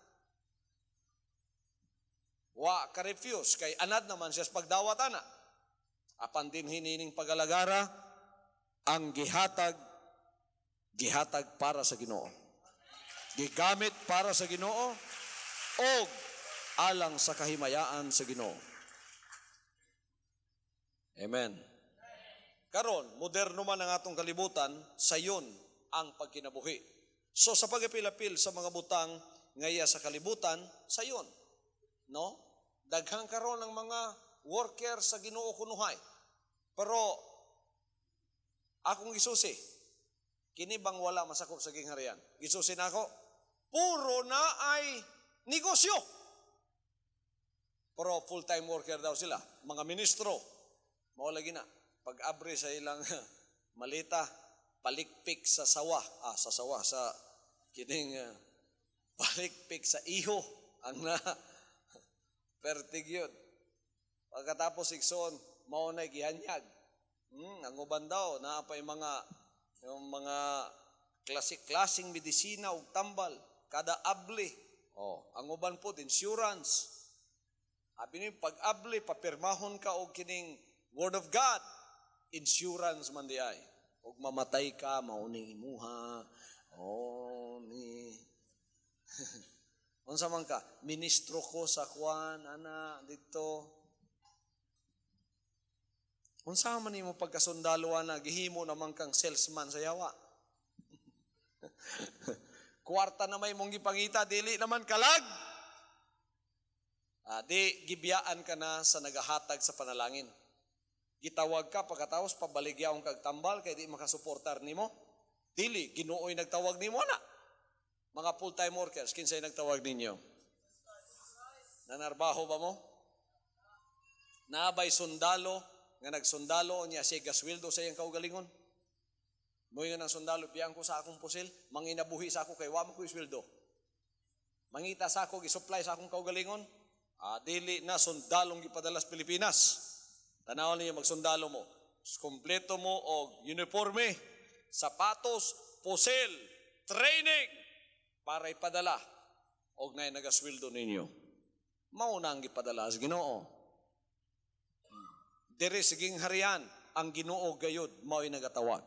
Wa ka-refuse, kay anad naman siya sa pagdawat ana. Apan din hinining pagalagara, ang gihatag, gihatag para sa Ginoo. Gigamit para sa Ginoo, o alang sa kahimayaan sa Ginoo. Amen. Karon, moderno man ang atong kalibutan, sayon ang pagkinabuhi. So sa pagapilapil sa mga butang ngaya sa kalibutan, sayon. No? Daghang karon ang mga worker sa Ginoo kunuhay. Pero akong gisusi, kini bang wala masakop sa gingharian? Gisusi na ako, puro na ay negosyo. Pero full-time worker daw sila, mga ministro. Mao lagi na, pag-abri sa ilang malita, palikpik sa sawa, ah sa sawa, sa kining uh, palikpik sa iho, ang na pertig yun. Pagkatapos ikson, mao na gihanyag. Hmm, ang uban daw, naapay mga yung mga klasik-klasing medisina ug tambal, kada abli. Oh, ang uban po insurance. Abi ni pag-abli papirmahon ka og kining Word of God, insurance man di ay. Og mamatay ka, mauning imuha. Oh, ni unsa man ka, ministro ko sa kwan, ana, dito. Unsa man nimo pagkasundalo ana, gihimo naman kang salesman sa yawa. Kwarta na may mong gipangita, dili naman kalag. Ah, di gibiyaan ka na sa nagahatag sa panalangin. Gitawag ka pagkatapos pabaligyaon kag tambal kay di makasuportar nimo. Dili Ginoo'y nagtawag nimo na. Mga full-time workers, kinsay nagtawag ninyo? Nanarbaho ba mo? Naabay sundalo nga nagsundalo niya siya gasweldo sa iyang kaugalingon. Moy nga ng sundalo, biyang ko sa akong pusil, manginabuhi sa ako kay wa mo ko isweldo. Mangita sa ako, gisupply sa akong kaugalingon. Ah, dili na sundalong gipadala sa Pilipinas. Tanaw niyo magsundalo mo. Kompleto mo og uniforme, sapatos, pusil, training para ipadala og nay nagasweldo ninyo. Mao na ang gipadala sa Ginoo. Diri siging harian ang Ginoo gayud mao'y nagatawag.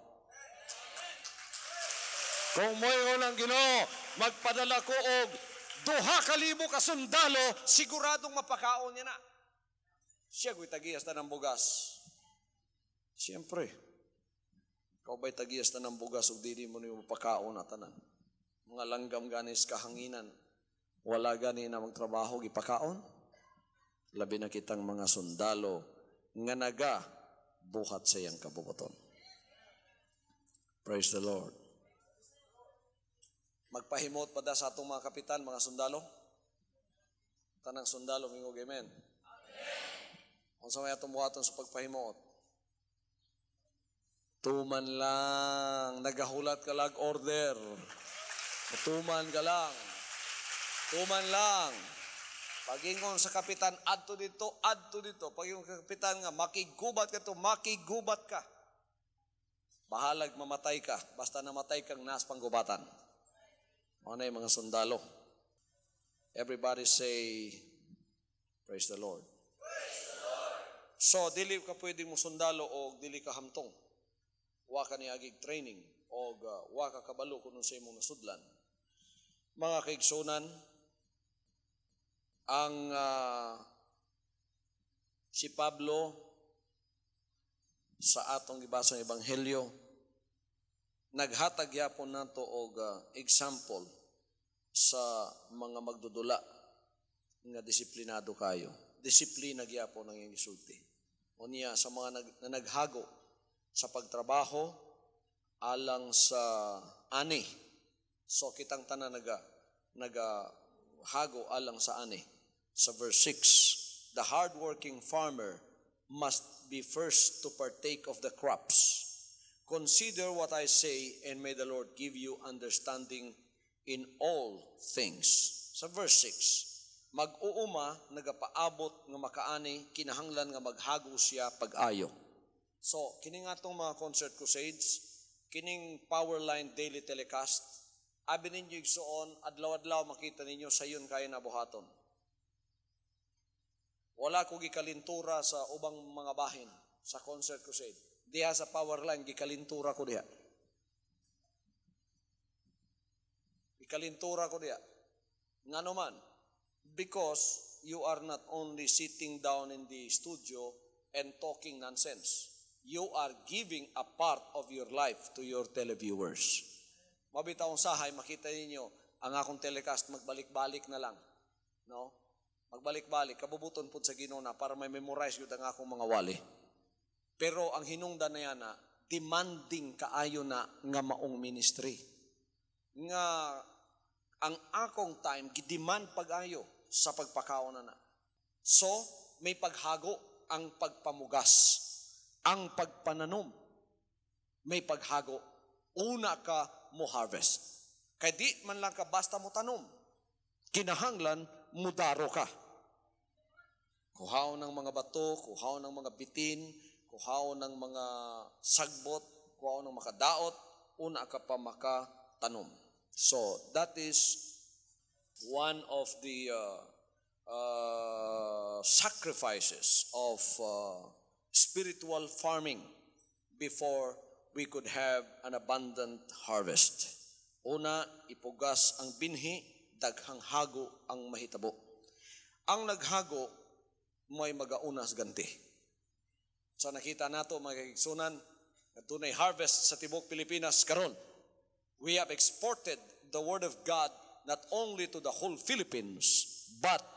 Kung mo'y ng Ginoo magpadala ko og duha ka libo ka sundalo, siguradong mapakaon niya na. Siya ko'y tagiyas na ng bugas. Siyempre, ikaw ba'y tagiyas na ng bugas o dili mo niyo mapakaon na tanan? Mga langgam ganis kahanginan, wala gani na magtrabaho gipakaon? Labi na kitang mga sundalo nga naga buhat sa iyang kabubuton. Praise the Lord. Magpahimot pa da sa atong mga kapitan, mga sundalo? Tanang sundalo, mingog amen. Kung sa may atong buhaton sa pagpahimot, tuman lang, nagahulat ka lang order. Tuman ka lang. Tuman lang. Pagingon sa kapitan, adto dito, adto dito. Pagingon sa kapitan nga, makigubat ka to, makigubat ka. Bahalag mamatay ka, basta namatay kang nas panggubatan. Ano yung mga sundalo? Everybody say, praise the Lord. Praise the Lord. So, dili ka pwedeng mo sundalo o dili ka hamtong. Wa ka niagig training o uh, wa ka kabalo kung sa imong nasudlan. Mga kaigsunan, ang uh, si Pablo sa atong gibasa ng Ebanghelyo, naghatag yapon nato og uh, example sa mga magdudula nga disiplinado kayo. Disiplina gyapon ang iyang isulti. O niya sa mga nag, na naghago sa pagtrabaho alang sa ani. So kitang tanan naga naga hago alang sa ani. Sa verse six, the hardworking farmer must be first to partake of the crops. Consider what I say, and may the Lord give you understanding in all things. Sa verse six, mag-uuma, nagapaabot nga makaani, kinahanglan nga maghago siya pag-ayo. So, kining atong mga concert crusades, kining Powerline daily telecast, abi ninyo igsuon, adlaw-adlaw makita ninyo sayon kayo nabuhaton. Wala ko gikalintura sa ubang mga bahin sa concert crusade. Diha sa Powerline, gikalintura ko diha. Gikalintura ko diha. Nga naman, because you are not only sitting down in the studio and talking nonsense. You are giving a part of your life to your televiewers. Mabitaong sahay, makita ninyo, ang akong telecast magbalik-balik na lang. No? Magbalik-balik, kabubuton po sa Ginoo na para may memorize yun ang akong mga wali. Pero ang hinungdan na yan na, demanding kaayo na nga maong ministry. Nga ang akong time, gidemand pag-ayo sa pagpakaon na na. So, may paghago ang pagpamugas, ang pagpananom. May paghago. Una ka mo harvest. Kaya di man lang ka basta mo tanom. Kinahanglan, mudaro ka. Kuhaw ng mga bato, kuhaw ng mga bitin, kuhaw ng mga sagbot, kuhaw ng makadaot, una ka pa makatanom. So, that is one of the uh, uh, sacrifices of uh, spiritual farming before we could have an abundant harvest. Una, ipugas ang binhi, daghang hago ang mahitabo. Ang naghago, may magaunas ganti. So nakita nato mga kaigsunan, na tunay harvest sa tibok Pilipinas karon. We have exported the Word of God not only to the whole Philippines, but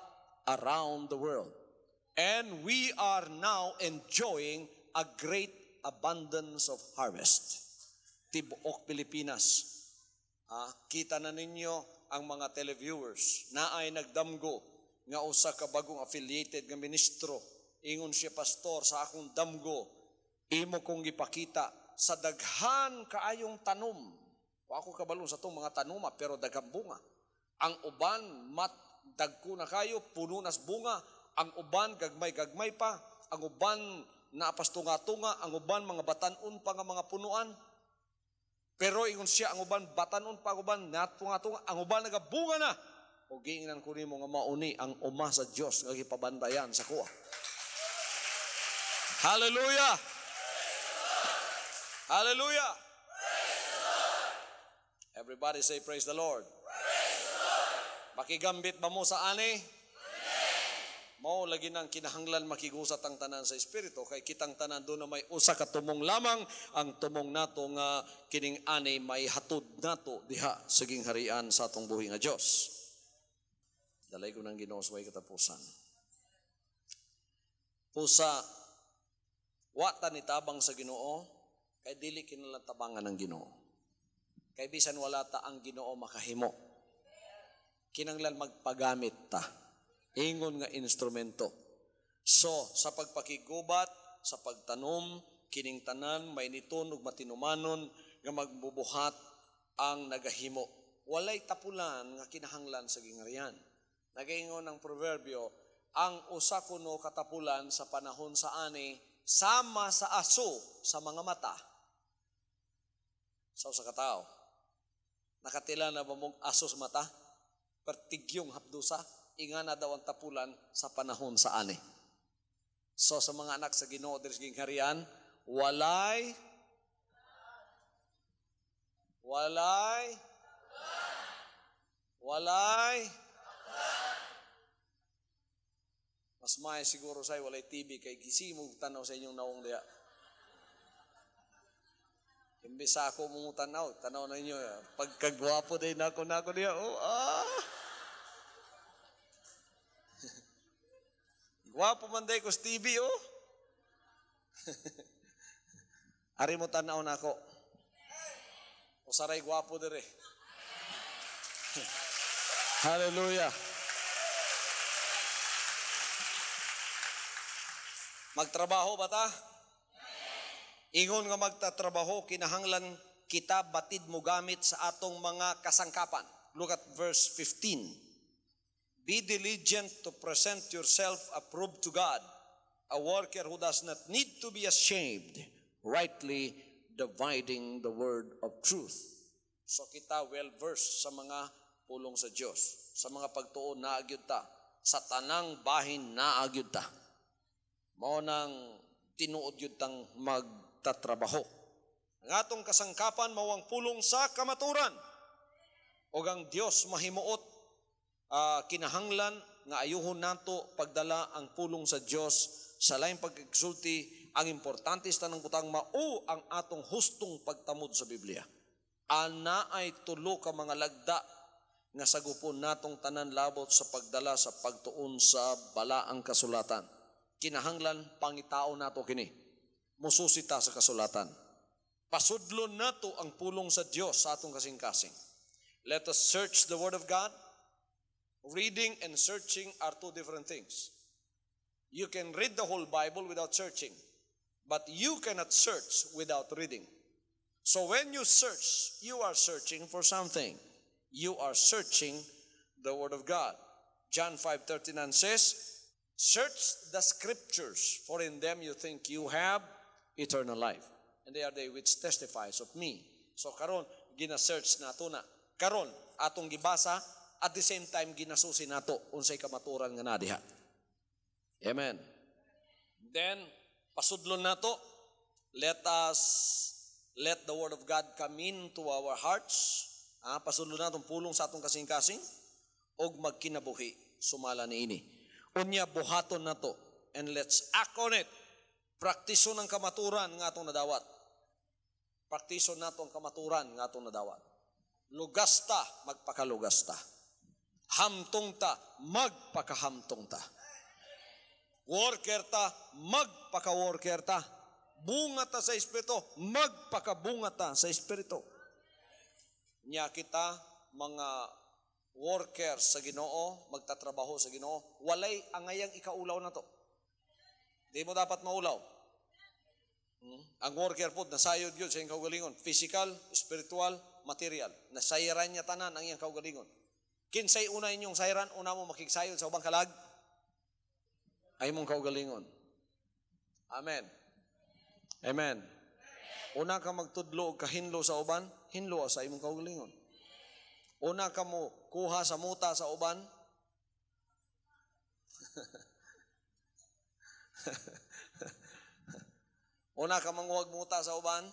around the world. And we are now enjoying a great abundance of harvest. Tibuok Pilipinas. Ah, kita na ninyo ang mga televiewers na ay nagdamgo nga usa ka bagong affiliated nga ministro. Ingon siya, pastor, sa akong damgo, imo kong gipakita sa daghan kaayong tanom. O ako kabalo sa itong mga tanuma, pero daghang bunga. Ang uban, mat, dagko na kayo, puno nas bunga. Ang uban, gagmay-gagmay pa. Ang uban, naapas tunga-tunga. Ang uban, mga batanon pa nga mga punuan. Pero ingon siya, ang uban, batanon pa, ang uban, natunga-tunga. Ang uban, nagabunga na. O giingnan ko ni mo nga mauni ang uma sa Diyos nga gipabantayan sa kuha. Hallelujah! Hallelujah! Everybody say, praise the Lord. Praise the Lord. Makigambit ba mo sa ani? Mao lagi nang kinahanglan makigusat ang tanan sa Espiritu, kay kitang tanan doon na may usa ka tumong lamang, ang tumong nato nga kining ani may hatod nato diha sa gingharian sa atong buhi nga Dios. Dalay ko ng Ginoo sa way katapusan. Pusa, wa ta nitabang sa Ginoo, kay dili kinalatabangan ng Ginoo. Kay bisan wala ta ang Ginoo makahimo. Kinanglan magpagamit ta. Ingon nga instrumento. So, sa pagpakigubat, sa pagtanom, kining tanan, may niton ug matinumanon, nga magbubuhat ang nagahimo. Walay tapulan nga kinahanglan sa gingharian. Nagaingon ng proverbio, ang usa kuno katapulan sa panahon sa ani, sama sa aso sa mga mata. Sa usa ka tawo, nakatila na ba mong aso sa mata? Pertigyong hapdusa. Inga na daw ang tapulan sa panahon sa ani. So sa mga anak sa Ginoo diri sa gingharian, walay walay walay mas may siguro say walay T V kay gisimog tanaw sa inyong naong diha. Imbis ako mo tanaw, tanaw na inyo pagkagwapo din ako nako diha. Oh, ah. Wapo man day ko sa T V, oh. Ari mo tanaw na ako. O saray gwapo dire. Hallelujah. Magtrabaho ba ta? Ingon nga magtatrabaho, kinahanglan kita batid mo gamit sa atong mga kasangkapan. Look at verse fifteen. Be diligent to present yourself approved to God, a worker who does not need to be ashamed, rightly dividing the word of truth. So kita well-versed sa mga pulong sa Diyos. Sa mga pagtuon naagyod ta. Sa tanang bahin naagyod ta. Mao nang tinuod yun tang magtatrabaho. Ang atong kasangkapan mawang pulong sa kamaturan. O ang Diyos mahimuot Uh, kinahanglan nga ayuhon nato pagdala ang pulong sa Dios sa laing pagkigsulti. Ang importante sa tanang butang mao ang atong hustong pagtamod sa Biblia. Ana ay tulo ka mga lagda nga sagupon natong tanan labot sa pagdala sa pagtuon sa balaang kasulatan. Kinahanglan pangitao nato kini. Mususita sa kasulatan. Pasudlon nato ang pulong sa Dios sa atong kasing-kasing. Let us search the Word of God. Reading and searching are two different things. You can read the whole Bible without searching, but you cannot search without reading. So when you search, you are searching for something. You are searching the Word of God. John five thirty-nine says, search the Scriptures, for in them you think you have eternal life. And they are they which testifies of me. So karon gina-search nato na. Karon atong gibasa, at the same time, ginasusi nato unsay kamaturan nga nadiha. Amen. Then, pasudlon nato, let us, let the Word of God come into our hearts. Ah, pasudlon nato pulong sa atong kasing-kasing, og magkinabuhi, sumala ni ini. Unya, buhaton nato, and let's act on it. Praktiso ng kamaturan nga atong nadawat. Praktiso nato ang kamaturan nga atong nadawat. Lugasta, magpakalugasta. Hamtong ta, magpakahamtong ta. Worker ta, magpaka-worker ta. Bunga ta sa Espiritu, magpakabunga ta sa Espiritu. Nya kita, mga worker sa Ginoo, magtatrabaho sa Ginoo, walay angayang ikaulaw na to. Di mo dapat maulaw. Hmm? Ang worker po, nasayod yun sa iyong kaugalingon. Physical, spiritual, material. Nasayiran niya tanan ang iyong kaugalingon. Kinsay una inyong sayiran, una mo makiksayod sa ubang kalag, ay mong kaugalingon. Amen. Amen. Una ka magtudlo o kahinlo sa uban, hinlo sa imong kaugalingon. Una ka mo kuha sa muta sa uban, una ka manguwag muta sa uban,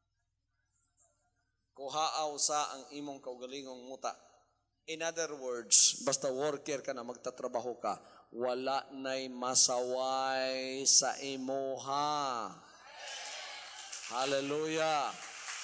kuhaaw sa ang imong kaugalingong muta. In other words, basta worker ka na, magtatrabaho ka, wala na'y masaway sa imuha. Hallelujah.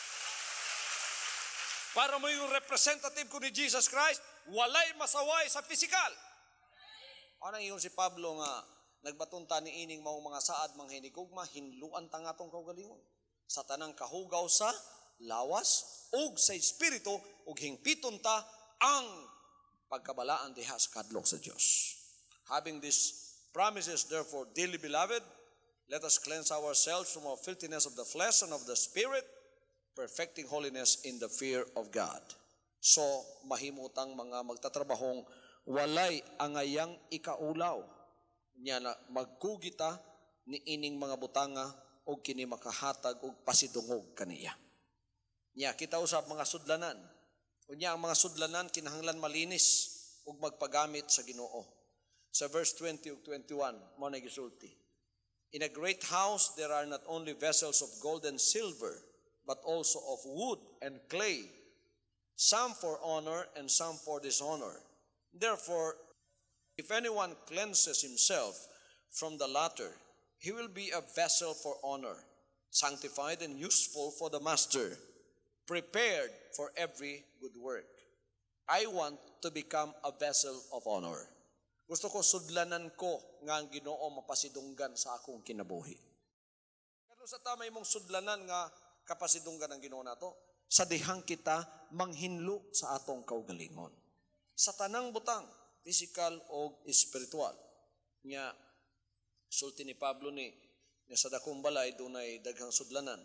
Para mo yung representative ko ni Jesus Christ, walay masaway sa physical. Ano yung si Pablo nga, nagbatunta ni ining maong mga saad, mga hinigugma, hinluan ta nga tong kaugalingon. Sa tanang kahugaw sa lawas, ug sa espiritu, ug hingpiton ta ang pagkabalaan diha sa kadlok sa Dios. Having these promises, therefore, dearly beloved, let us cleanse ourselves from our filthiness of the flesh and of the spirit, perfecting holiness in the fear of God. So, mahimutang mga magtatrabahong walay angayang ikaulaw. Nya na magkugita ni ining mga butanga o kini makahatag o pasidungog kaniya. Nya kita usap mga sudlanan. Unya ang mga sudlanan kinahanglan malinis ug magpagamit sa Ginoo. Sa verse twenty ug twenty-one, mo na gisulti. In a great house there are not only vessels of gold and silver, but also of wood and clay, some for honor and some for dishonor. Therefore, if anyone cleanses himself from the latter, he will be a vessel for honor, sanctified and useful for the master, prepared for every good work. I want to become a vessel of honor. Gusto ko sudlanan ko nga ang Ginoo mapasidunggan sa akong kinabuhi. Kano sa tamay mong sudlanan nga kapasidunggan ang Ginoo nato? Sa dihang kita manghinlo sa atong kaugalingon. Sa tanang butang, physical o spiritual. Nya, sulti ni Pablo ni, nga sa dakong balay, dunay daghang sudlanan.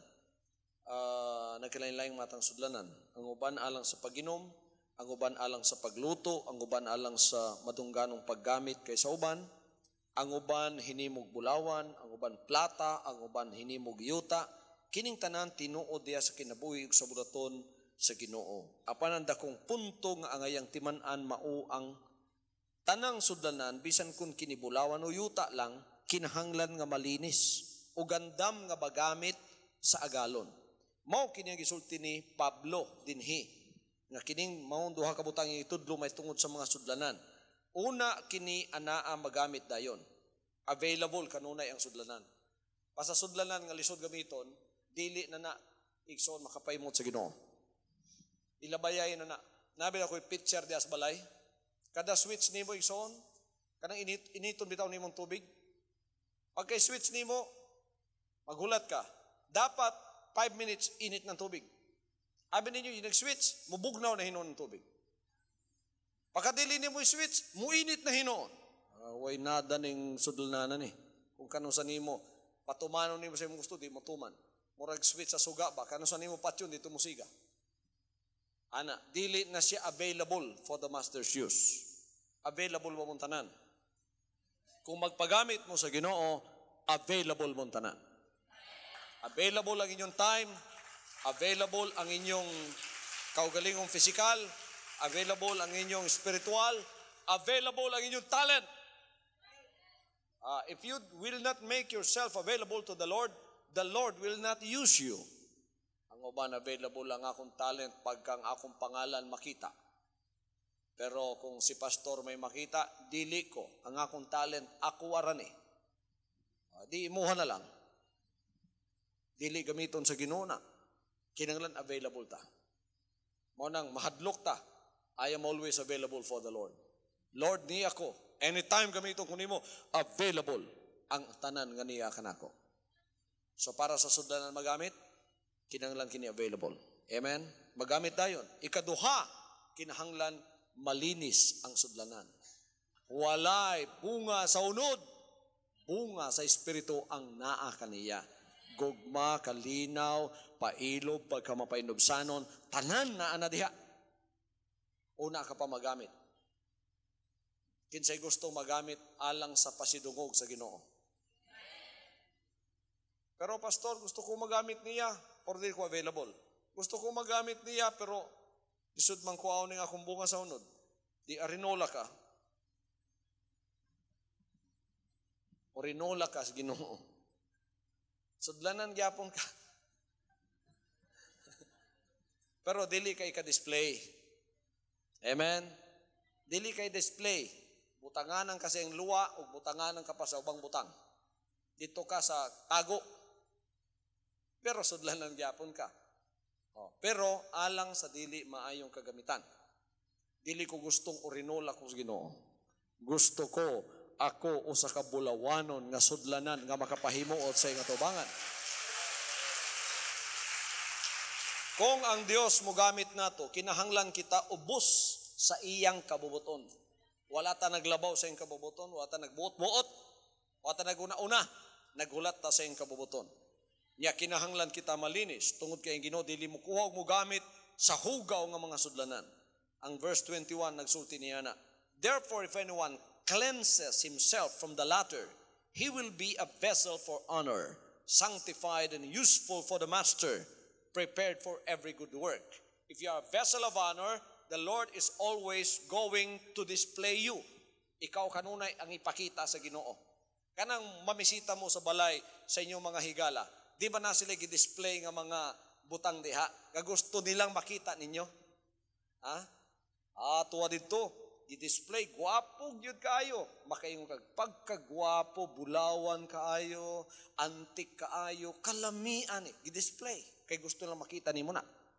Uh, nagkalain-laing matang sudlanan. Ang uban alang sa paginom, ang uban alang sa pagluto, ang uban alang sa madungganong paggamit kay sa uban, ang uban hinimog bulawan, ang uban plata, ang uban hinimog yuta, kining tanan tinuod diya sa kinabuhi ug sa buraton sa Ginoo. Apan ang dakong punto nga angayang timan-an mao ang tanang sudlanan bisan kun kini bulawan o yuta lang, kinahanglan nga malinis o gandam nga bagamit sa agalon. Mao kini ang gisulti ni Pablo dinhi nga kining maong duha ka butang itudlo may tungod sa mga sudlanan. Una kini anaa magamit dayon. Available kanunay ang sudlanan. Pasa sudlanan nga lisod gamiton, dili na na igsoon makapaymot sa Ginoo. Ilabayay na na. Nabi ako'y pitcher di as balay. Kada switch nimo igsoon, kanang init initon bitaw nimong tubig. Pagka switch nimo, maghulat ka. Dapat five minutes init ng tubig. Abi ninyo, yung nag-switch, mubugnaw na hinoon ng tubig. Pagkadili ni mo switch, muinit na hinoon. Uh, way nada ning sudlanan eh. Kung kanong sa nimo, patumanon nimo sa imong gusto, di mo tuman. Murag switch sa suga ba, kanong sa nimo patyon, dito mo siga. Ana, dili na siya available for the master's use. Available mo mong tanan. Kung magpagamit mo sa Ginoo, available mo tanan. Available ang inyong time, available ang inyong kaugalingong physical, available ang inyong spiritual, available ang inyong talent. Uh, if you will not make yourself available to the Lord, the Lord will not use you. Ang uban available ang akong talent pagkang akong pangalan makita. Pero kung si pastor may makita, dili ko ang akong talent ako arani. Uh, di imuha na lang. Dili gamiton sa Ginoo na. Kinanglan available ta. Mo nang mahadlok ta. I am always available for the Lord. Lord niya ko. Anytime gamiton ko nimo, available ang tanan nga niya kanako. So para sa sudlanan magamit, kinahanglan kini available. Amen? Magamit dayon. Ikaduha, kinahanglan malinis ang sudlanan. Walay bunga sa unod, bunga sa espiritu ang naa kaniya. Gugma, kalinaw, pailob, pagkamapainobsanon, tanan na ana diha. Una ka pa magamit. Kinsay gusto magamit alang sa pasidungog sa Ginoo. Pero pastor, gusto ko magamit niya, or di ko available. Gusto ko magamit niya, pero isud man ko aw ning akong bunga sa unod. Di arinola ka. Orinola ka sa Ginoo. Sudlanan gyapon ka. Pero dili kay ka-display. Amen? Dili kay display. Butanganan kasi ang luwa o butanganan ka pa sa ubang butang. Dito ka sa tago. Pero sudlanan gyapon ka. Oh, pero alang sa dili maayong kagamitan. Dili ko gustong orinola ko sa Ginoo. Gusto ko ako o sa kabulawanon nga sudlanan nga makapahimuot sa iyang atubangan. Kung ang Dios mo gamit nato, kinahanglan kita ubos sa iyang kabubuton. Wala ta naglabaw sa iyang kabubuton, wala ta nagbuot-buot, wala ta naguna-una, naghulat ta sa iyang kabubuton. Nya kinahanglan kita malinis tungod kay Ginoo dili mo kuha og mo gamit sa hugaw nga mga sudlanan. Ang verse twenty-one nagsulti niya na, therefore if anyone cleanses himself from the latter, he will be a vessel for honor, sanctified and useful for the master, prepared for every good work. If you are a vessel of honor, the Lord is always going to display you. Ikaw kanunay ang ipakita sa Ginoo. Kanang mamisita mo sa balay sa inyong mga higala, di ba na sila i-display nga mga butang diha? Kagusto nilang makita ninyo? Ha? Ah, tuwa dito. I-display, guwapo gyud kaayo. Makaingon kag pagkagwapo, bulawan kaayo, antik kaayo, kalamian eh. I-display. Kay gusto lang makita nimo na.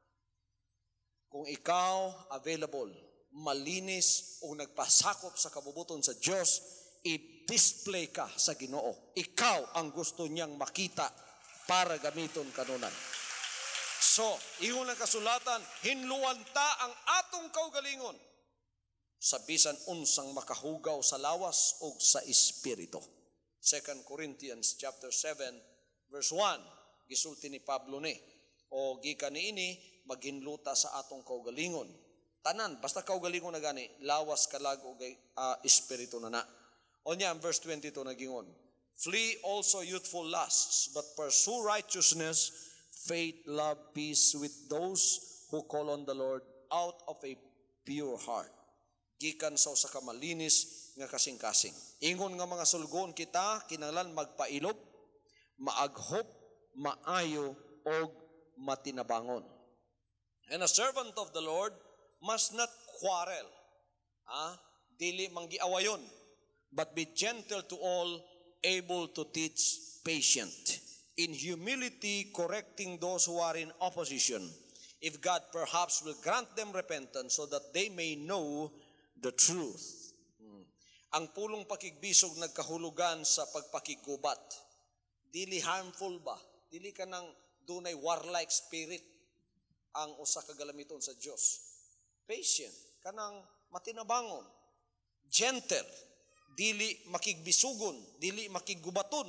Kung ikaw available, malinis o nagpasakop sa kabubuton sa Dios, i-display ka sa Ginoo. Ikaw ang gusto niyang makita para gamiton kanunan. So, ingon ang kasulatan, hinluan ta ang atong kaugalingon sa bisan unsang makahugaw sa lawas o sa espiritu. Second Corinthians chapter seven verse one, gisulti ni Pablo ni, o gikan niini maghinluta sa atong kaugalingon. Tanan, basta kaugalingon na gani, lawas kalag o uh, espiritu na na. O niya, verse twenty-two nagingon, flee also youthful lusts, but pursue righteousness, faith, love, peace with those who call on the Lord out of a pure heart. Gikan sa usa ka malinis nga kasing-kasing. Ingon nga mga sulgon kita, kinahanglan magpailog, maaghop, maayo, og matinabangon. And a servant of the Lord must not quarrel. Ah, dili manggiawayon, but be gentle to all, able to teach, patient. In humility, correcting those who are in opposition, if God perhaps will grant them repentance so that they may know the truth. Hmm. Ang pulong pakigbisog nagkahulugan sa pagpakigubat. Dili harmful ba? Dili ka nang dunay warlike spirit ang usa ka galamiton sa Dios. Patient, kanang matinabangon. Gentle, dili makigbisugon, dili makigubaton.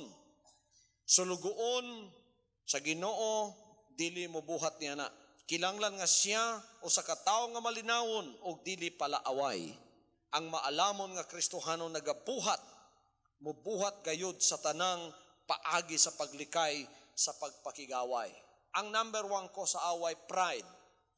Sulugoon sa Ginoo, dili mo buhat niya na. Kilanglan nga siya o sa katawo nga malinawon o dili palaaway. Ang maalamon nga Kristohano nagabuhat, mubuhat gayud sa tanang paagi sa paglikay sa pagpakigaway. Ang number one ko sa away, pride.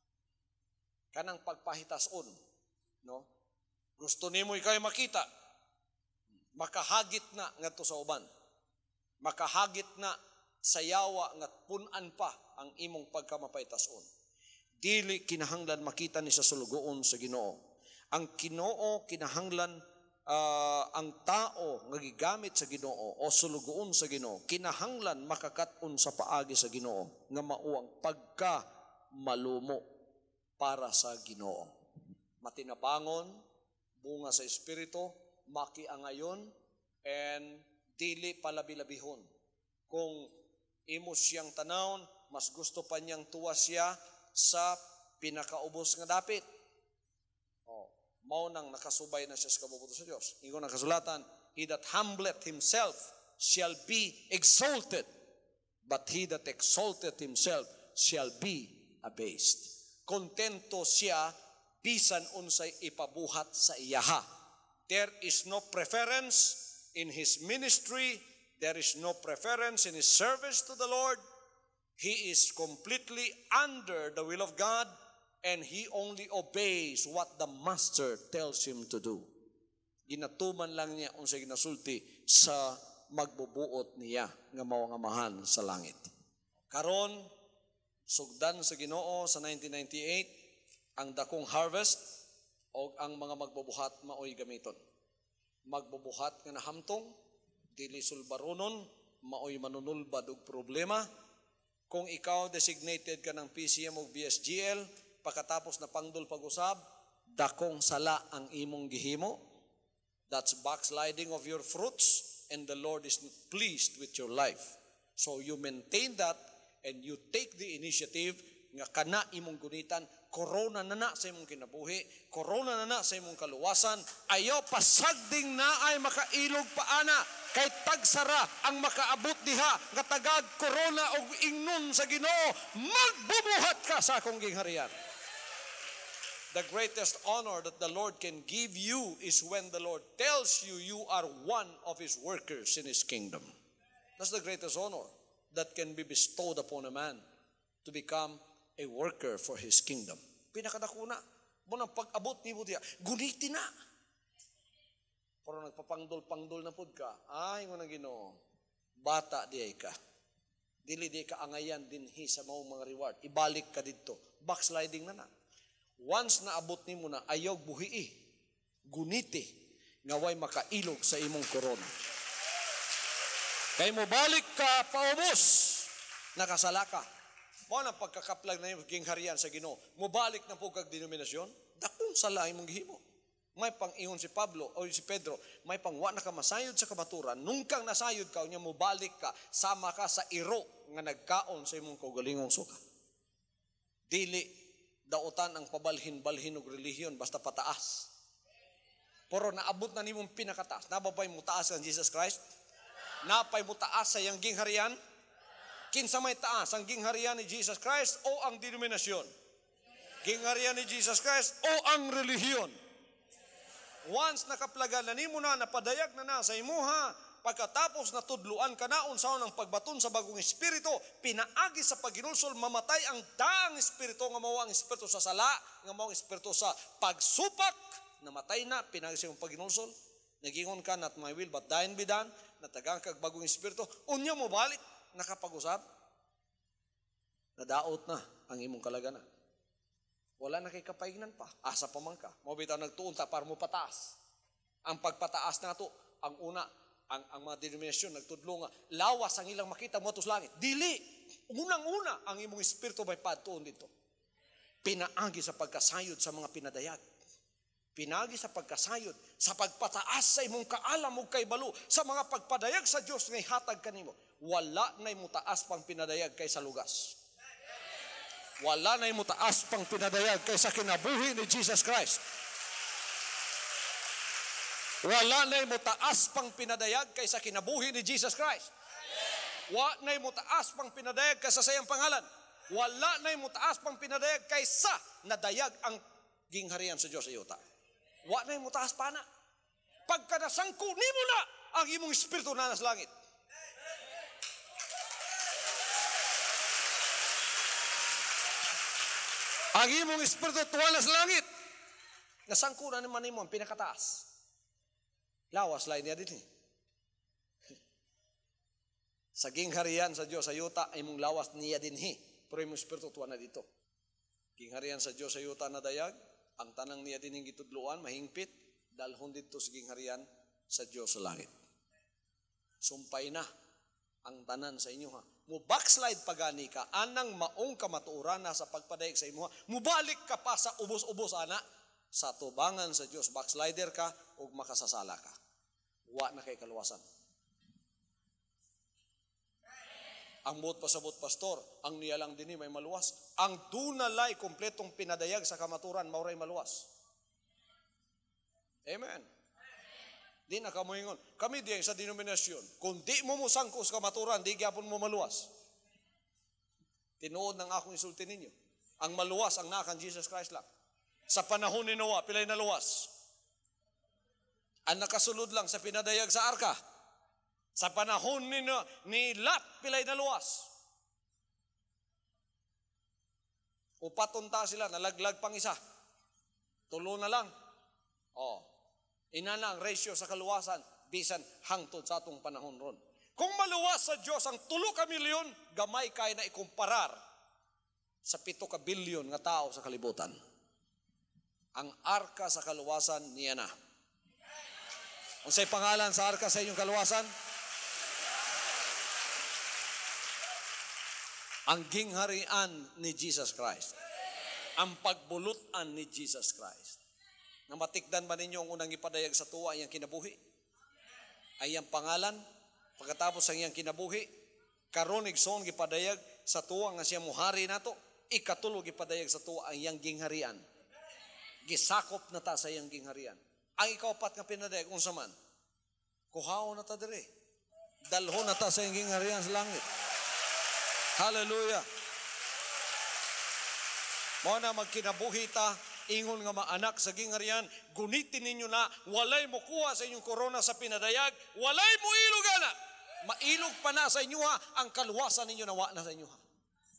Kanang pagpahitason. No? Gusto nimo ikay makita. Makahagit na ngadto sa uban. Makahagit na sa yawa nga punan pa ang imong pagkamapaytason. Dili kinahanglan makita ni sa sulugoon sa Ginoo. Ang Ginoo kinahanglan uh, ang tao nga gigamit sa Ginoo o sulugoon sa Ginoo kinahanglan makakat-on sa paagi sa Ginoo nga mao ang pagka malumo para sa Ginoo. Matinabangon, bunga sa Espiritu, makiangayon, and dili palabi-labihon. Kung imo siyang tanawon, mas gusto pa niyang tuwa siya sa pinakaubos nga dapit. Oh, mao nang nakasubay na siya sa kabubuto sa Dios. Ingon ang kasulatan, he that humbleth himself shall be exalted, but he that exalteth himself shall be abased. Kontento siya bisan unsay ipabuhat sa iyaha. There is no preference in his ministry. There is no preference in his service to the Lord. He is completely under the will of God, and he only obeys what the master tells him to do. Ginatuman lang niya unsay ginasulti sa magbubuot niya nga mao nga amahan sa langit. Karon sugdan sa Ginoo sa nineteen ninety-eight ang dakong harvest o ang mga magbubuhat maoy gamiton. Magbubuhat nga nahamtong, dili sulbaronon, maoy manunulbad og problema. Kung ikaw designated ka ng P C M o B S G L, pagkatapos na pangdol pag-usab, dakong sala ang imong gihimo. That's backsliding of your fruits, and the Lord is not pleased with your life. So you maintain that, and you take the initiative nga kana imong gunitan, korona na na sa imong kinabuhi, korona na na sa imong kaluwasan, ayaw pasagding na ay makailog paana, kay tagsara ang makaabot diha, nga tagad korona o ingnon sa Ginoo, magbubuhat ka sa akong gingharian. The greatest honor that the Lord can give you is when the Lord tells you you are one of His workers in His kingdom. That's the greatest honor that can be bestowed upon a man, to become a worker for His kingdom. Pinakadakuna, munang pag-abot ni mo diya, guniti na. Pero nagpapangdol-pangdol na pud ka, ay mo nang Ginoo, bata diay ka. Dili di ka angayan dinhi sa maong mga reward. Ibalik ka dito. Backsliding na na. Once na abot ni mo na, ayaw buhii, guniti, nga way makailog sa imong korona. Kay mo balik ka paubos, nakasala ka. Mo na pagkakaplag na yung gingharian sa Ginoo, mubalik na po kag denominasyon, dakong sala imong gihimo. May pang-ingon si Pablo o si Pedro, may pangwa na ka masayod sa kamaturan, nung kang nasayod ka, unya mubalik ka, sama ka sa iro nga nagkaon sa imong kaugalingong suka. Dili dautan ang pabalhin-balhin og relihiyon basta pataas. Pero naabot na nimong pinakataas. Nababay mo taas ang Jesus Christ? Napay mo taas sa iyang gingharian? Kinsa may taas, ang gingharian ni Jesus Christ o ang denominasyon? Gingharian ni Jesus Christ o ang relihiyon? Once nakaplagan na nimo na, napadayag na na sa imuha, pagkatapos natudluan ka na unsaon ang pagbaton sa bagong espiritu, pinaagi sa paginulsol, mamatay ang daang espiritu, nga mao ang espiritu sa sala, nga mao ang espiritu sa pagsupak, namatay na, pinaagi sa iyong paginulsol, nagingon ka, not my will but thine be done, natagang kag bagong espiritu, unya mo balik, nakapag-usap, nadaot na ang imong kalaganan. Wala na kay kapaignan pa, asa pa man ka, mabitaw nagtuunta para mo pataas. Ang pagpataas na to, ang una, ang, ang mga denominasyon nagtudlo nga, lawas ang ilang makita mo sa langit. Dili, unang-una ang imong espiritu may patuon dito. Pinaagi sa pagkasayod sa mga pinadayag. Pinagi sa pagkasayod, sa pagpataas sa imong kaalam o kaibalo, sa mga pagpadayag sa Diyos ngay hatag kanimo. Wala na'y mutaas pang pinadayag kaysa lugas. Wala na'y mutaas pang pinadayag kaysa kinabuhi ni Jesus Christ. Wala na'y mutaas pang pinadayag kaysa kinabuhi ni Jesus Christ. Wala na'y mutaas pang pinadayag kaysa sa iyang pangalan. Wala na'y mutaas pang pinadayag kaysa nadayag ang gingharian sa Diyos sa iyota. Wa na mo taas pa na. Pagka nasangko, ni mo na ang imong espiritu na nas langit. Ang imong espiritu tuwa nas langit. Nasangko na naman mo ang pinakataas. Lawas lain niya din eh. Sa gingharian sa Diyos sa yuta, imong lawas niya din eh. Pero imong espiritu tuwa na dito. Gingharian sa Diyos sa yuta na dayag, ang tanang niya din yung gitudluan, mahingpit, dalhon dito sa gingharian sa Diyos sa langit. Sumpay na ang tanan sa inyo ha. Mu backslide pagani ka, anang maong kamatuuran na sa pagpadayag sa imo ha. Mubalik ka pa sa ubos-ubos ana, sa tubangan sa Dios, backslider ka o makasasala ka. Wa na kay kaluwasan. Ang buot pasabot pastor, ang niya lang din may maluwas. Ang dunalay kompletong pinadayag sa kamaturan, mauray maluwas. Amen. Di na kamuingon. Kami diyan sa denominasyon, kung di mo mo sangkos kamaturan, di gyapon mo maluwas. Tinuod ng akong isulti ninyo. Ang maluwas, ang nakan Jesus Christ lang. Sa panahon ni Noah, pilay na luwas. Ang nakasulod lang sa pinadayag sa arka. Sa panahon ni, ni Lot, pilay na luwas. Upaton ta sila, nalaglag pang isa. Tulo na lang. Oh. Ina na ang ratio sa kaluwasan, bisan hangtod sa atong panahon ron. Kung maluwas sa Diyos ang tulo ka milyon, gamay kay na ikumparar sa pito ka bilyon nga tao sa kalibutan. Ang arka sa kaluwasan niya na. Kung sa'y pangalan sa arka sa inyong kaluwasan, ang gingharian ni Jesus Christ. Ang pagbulutan ni Jesus Christ. Na matikdan ba ninyo ang unang ipadayag sa tuwa ay ang kinabuhi? Ay ang pangalan, pagkatapos ang iyang kinabuhi, karon igsoon gipadayag sa tuwa nga siya muhari nato, ikatulog gipadayag sa tuwa ang iyang gingharian. Gisakop na ta sa iyang gingharian. Ang ikaapat nga pinadayag, unsa man? Kuhaon na ta dire. Dalhon na ta sa iyang gingharian sa langit. Hallelujah. Mo na magkinabuhi ta, ingon nga maanak sa gingharian, gunitin ninyo na, walay mo kuha sa inyong korona sa pinadayag, walay mo ilog na. Mailog pa na sa inyo ha, ang kaluwasan ninyo nawa na sa inyo ha.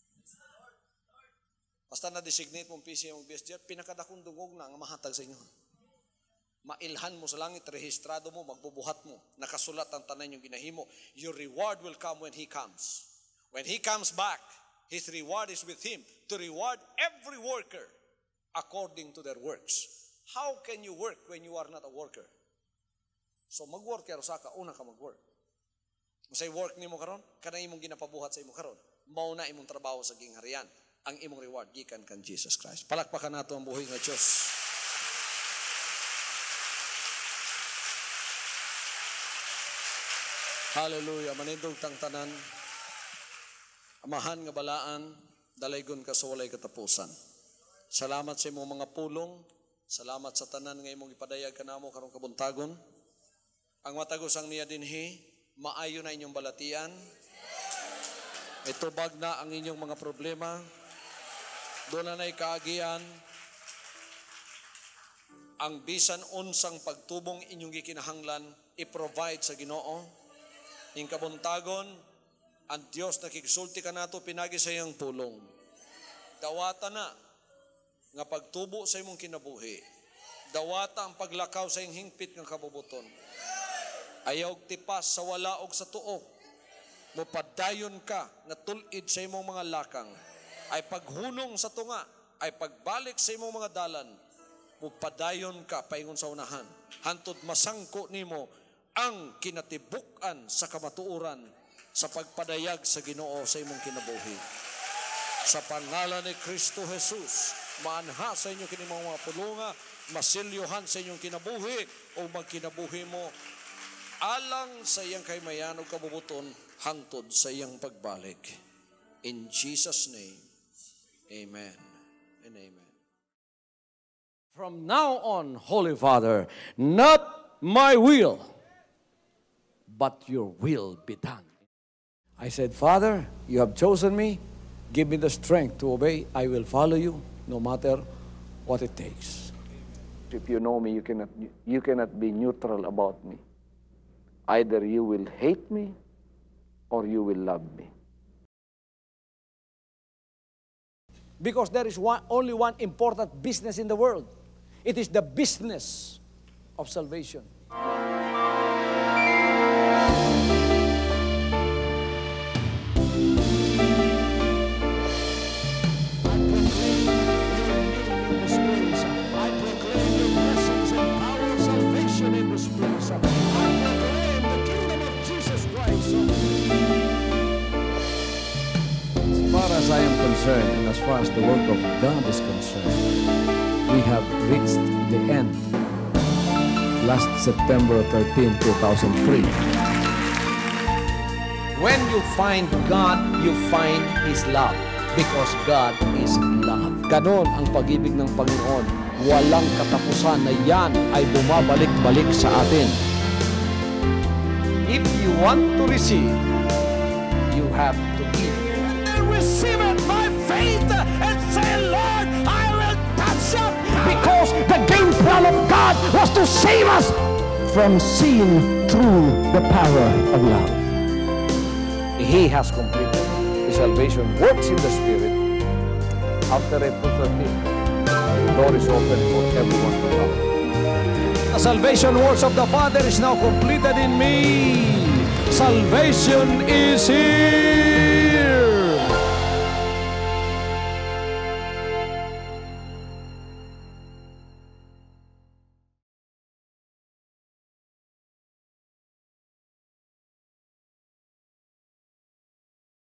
Basta na-designate mong P C mong B S J, pinakadakong dungog na ang mahatag sa inyo ha. Mailhan mo sa langit, rehistrado mo, magbubuhat mo, nakasulat ang tanan yung ginahimo. Your reward will come when He comes. When He comes back, His reward is with Him to reward every worker according to their works. How can you work when you are not a worker? So mag-work kaya sa ka, una ka mag-work. Masay work ni mo karon, kanang imong ginapabuhat sa imo karon. Mao na imong trabaho sa gingharian. Ang imong reward gikan kan Jesus Christ. Palakpakan nato ang buhi nga Dios. Hallelujah. Manindog tang tanan. Amahan nga balaan, dalaygon ka sa walay katapusan. Salamat sa imong mga pulong. Salamat sa tanan nga imong ipadayag kanamo karong kabuntagon. Ang matagos ang niya dinhi, maayo na inyong balatian. Itubag na ang inyong mga problema. Doon na na'y kaagian. Ang bisan unsang pagtubong inyong gikinahanglan, i-provide sa Ginoo. Ing kabuntagon, ang Diyos nakiksulti ka nato pinagi sa iyang pulong. Dawata na nga pagtubo sa imong kinabuhi. Dawata ang paglakaw sa iyong hingpit ng kabubuton. Ayaw tipas sa wala og sa tuo. Mupadayon ka nga tulid sa imong mga lakang. Ay paghunong sa tunga, ay pagbalik sa imong mga dalan. Mupadayon ka paingon sa unahan. Hantod masangko nimo ang kinatibukan sa kamatuoran sa pagpadayag sa Ginoo sa imong kinabuhi. Sa pangalan ni Kristo Jesus, maanha sa inyo kini mga pulunga, masilyohan sa inyong kinabuhi o magkinabuhi mo alang sa iyang kaymayan o kabubuton hangtod sa iyang pagbalik. In Jesus' name, amen and amen. From now on, Holy Father, not my will, but your will be done. I said, Father, you have chosen me. Give me the strength to obey. I will follow you no matter what it takes. If you know me, you cannot, you cannot be neutral about me. Either you will hate me or you will love me. Because there is one, only one important business in the world. It is the business of salvation. As far as I am concerned, and as far as the work of God is concerned, we have reached the end. Last September thirteenth, two thousand three. When you find God, you find His love. Because God is love. Ganon ang pag-ibig ng Panginoon. Walang katapusan na yan ay bumabalik-balik sa atin. If you want to receive, you have to give. Receive it by faith and say, Lord, I will touch up. Because the game plan of God was to save us from sin through the power of love. He has completed. His salvation works in the Spirit. After April thirteenth, the door is open for everyone to come. The salvation works of the Father is now completed in me. Salvation is here.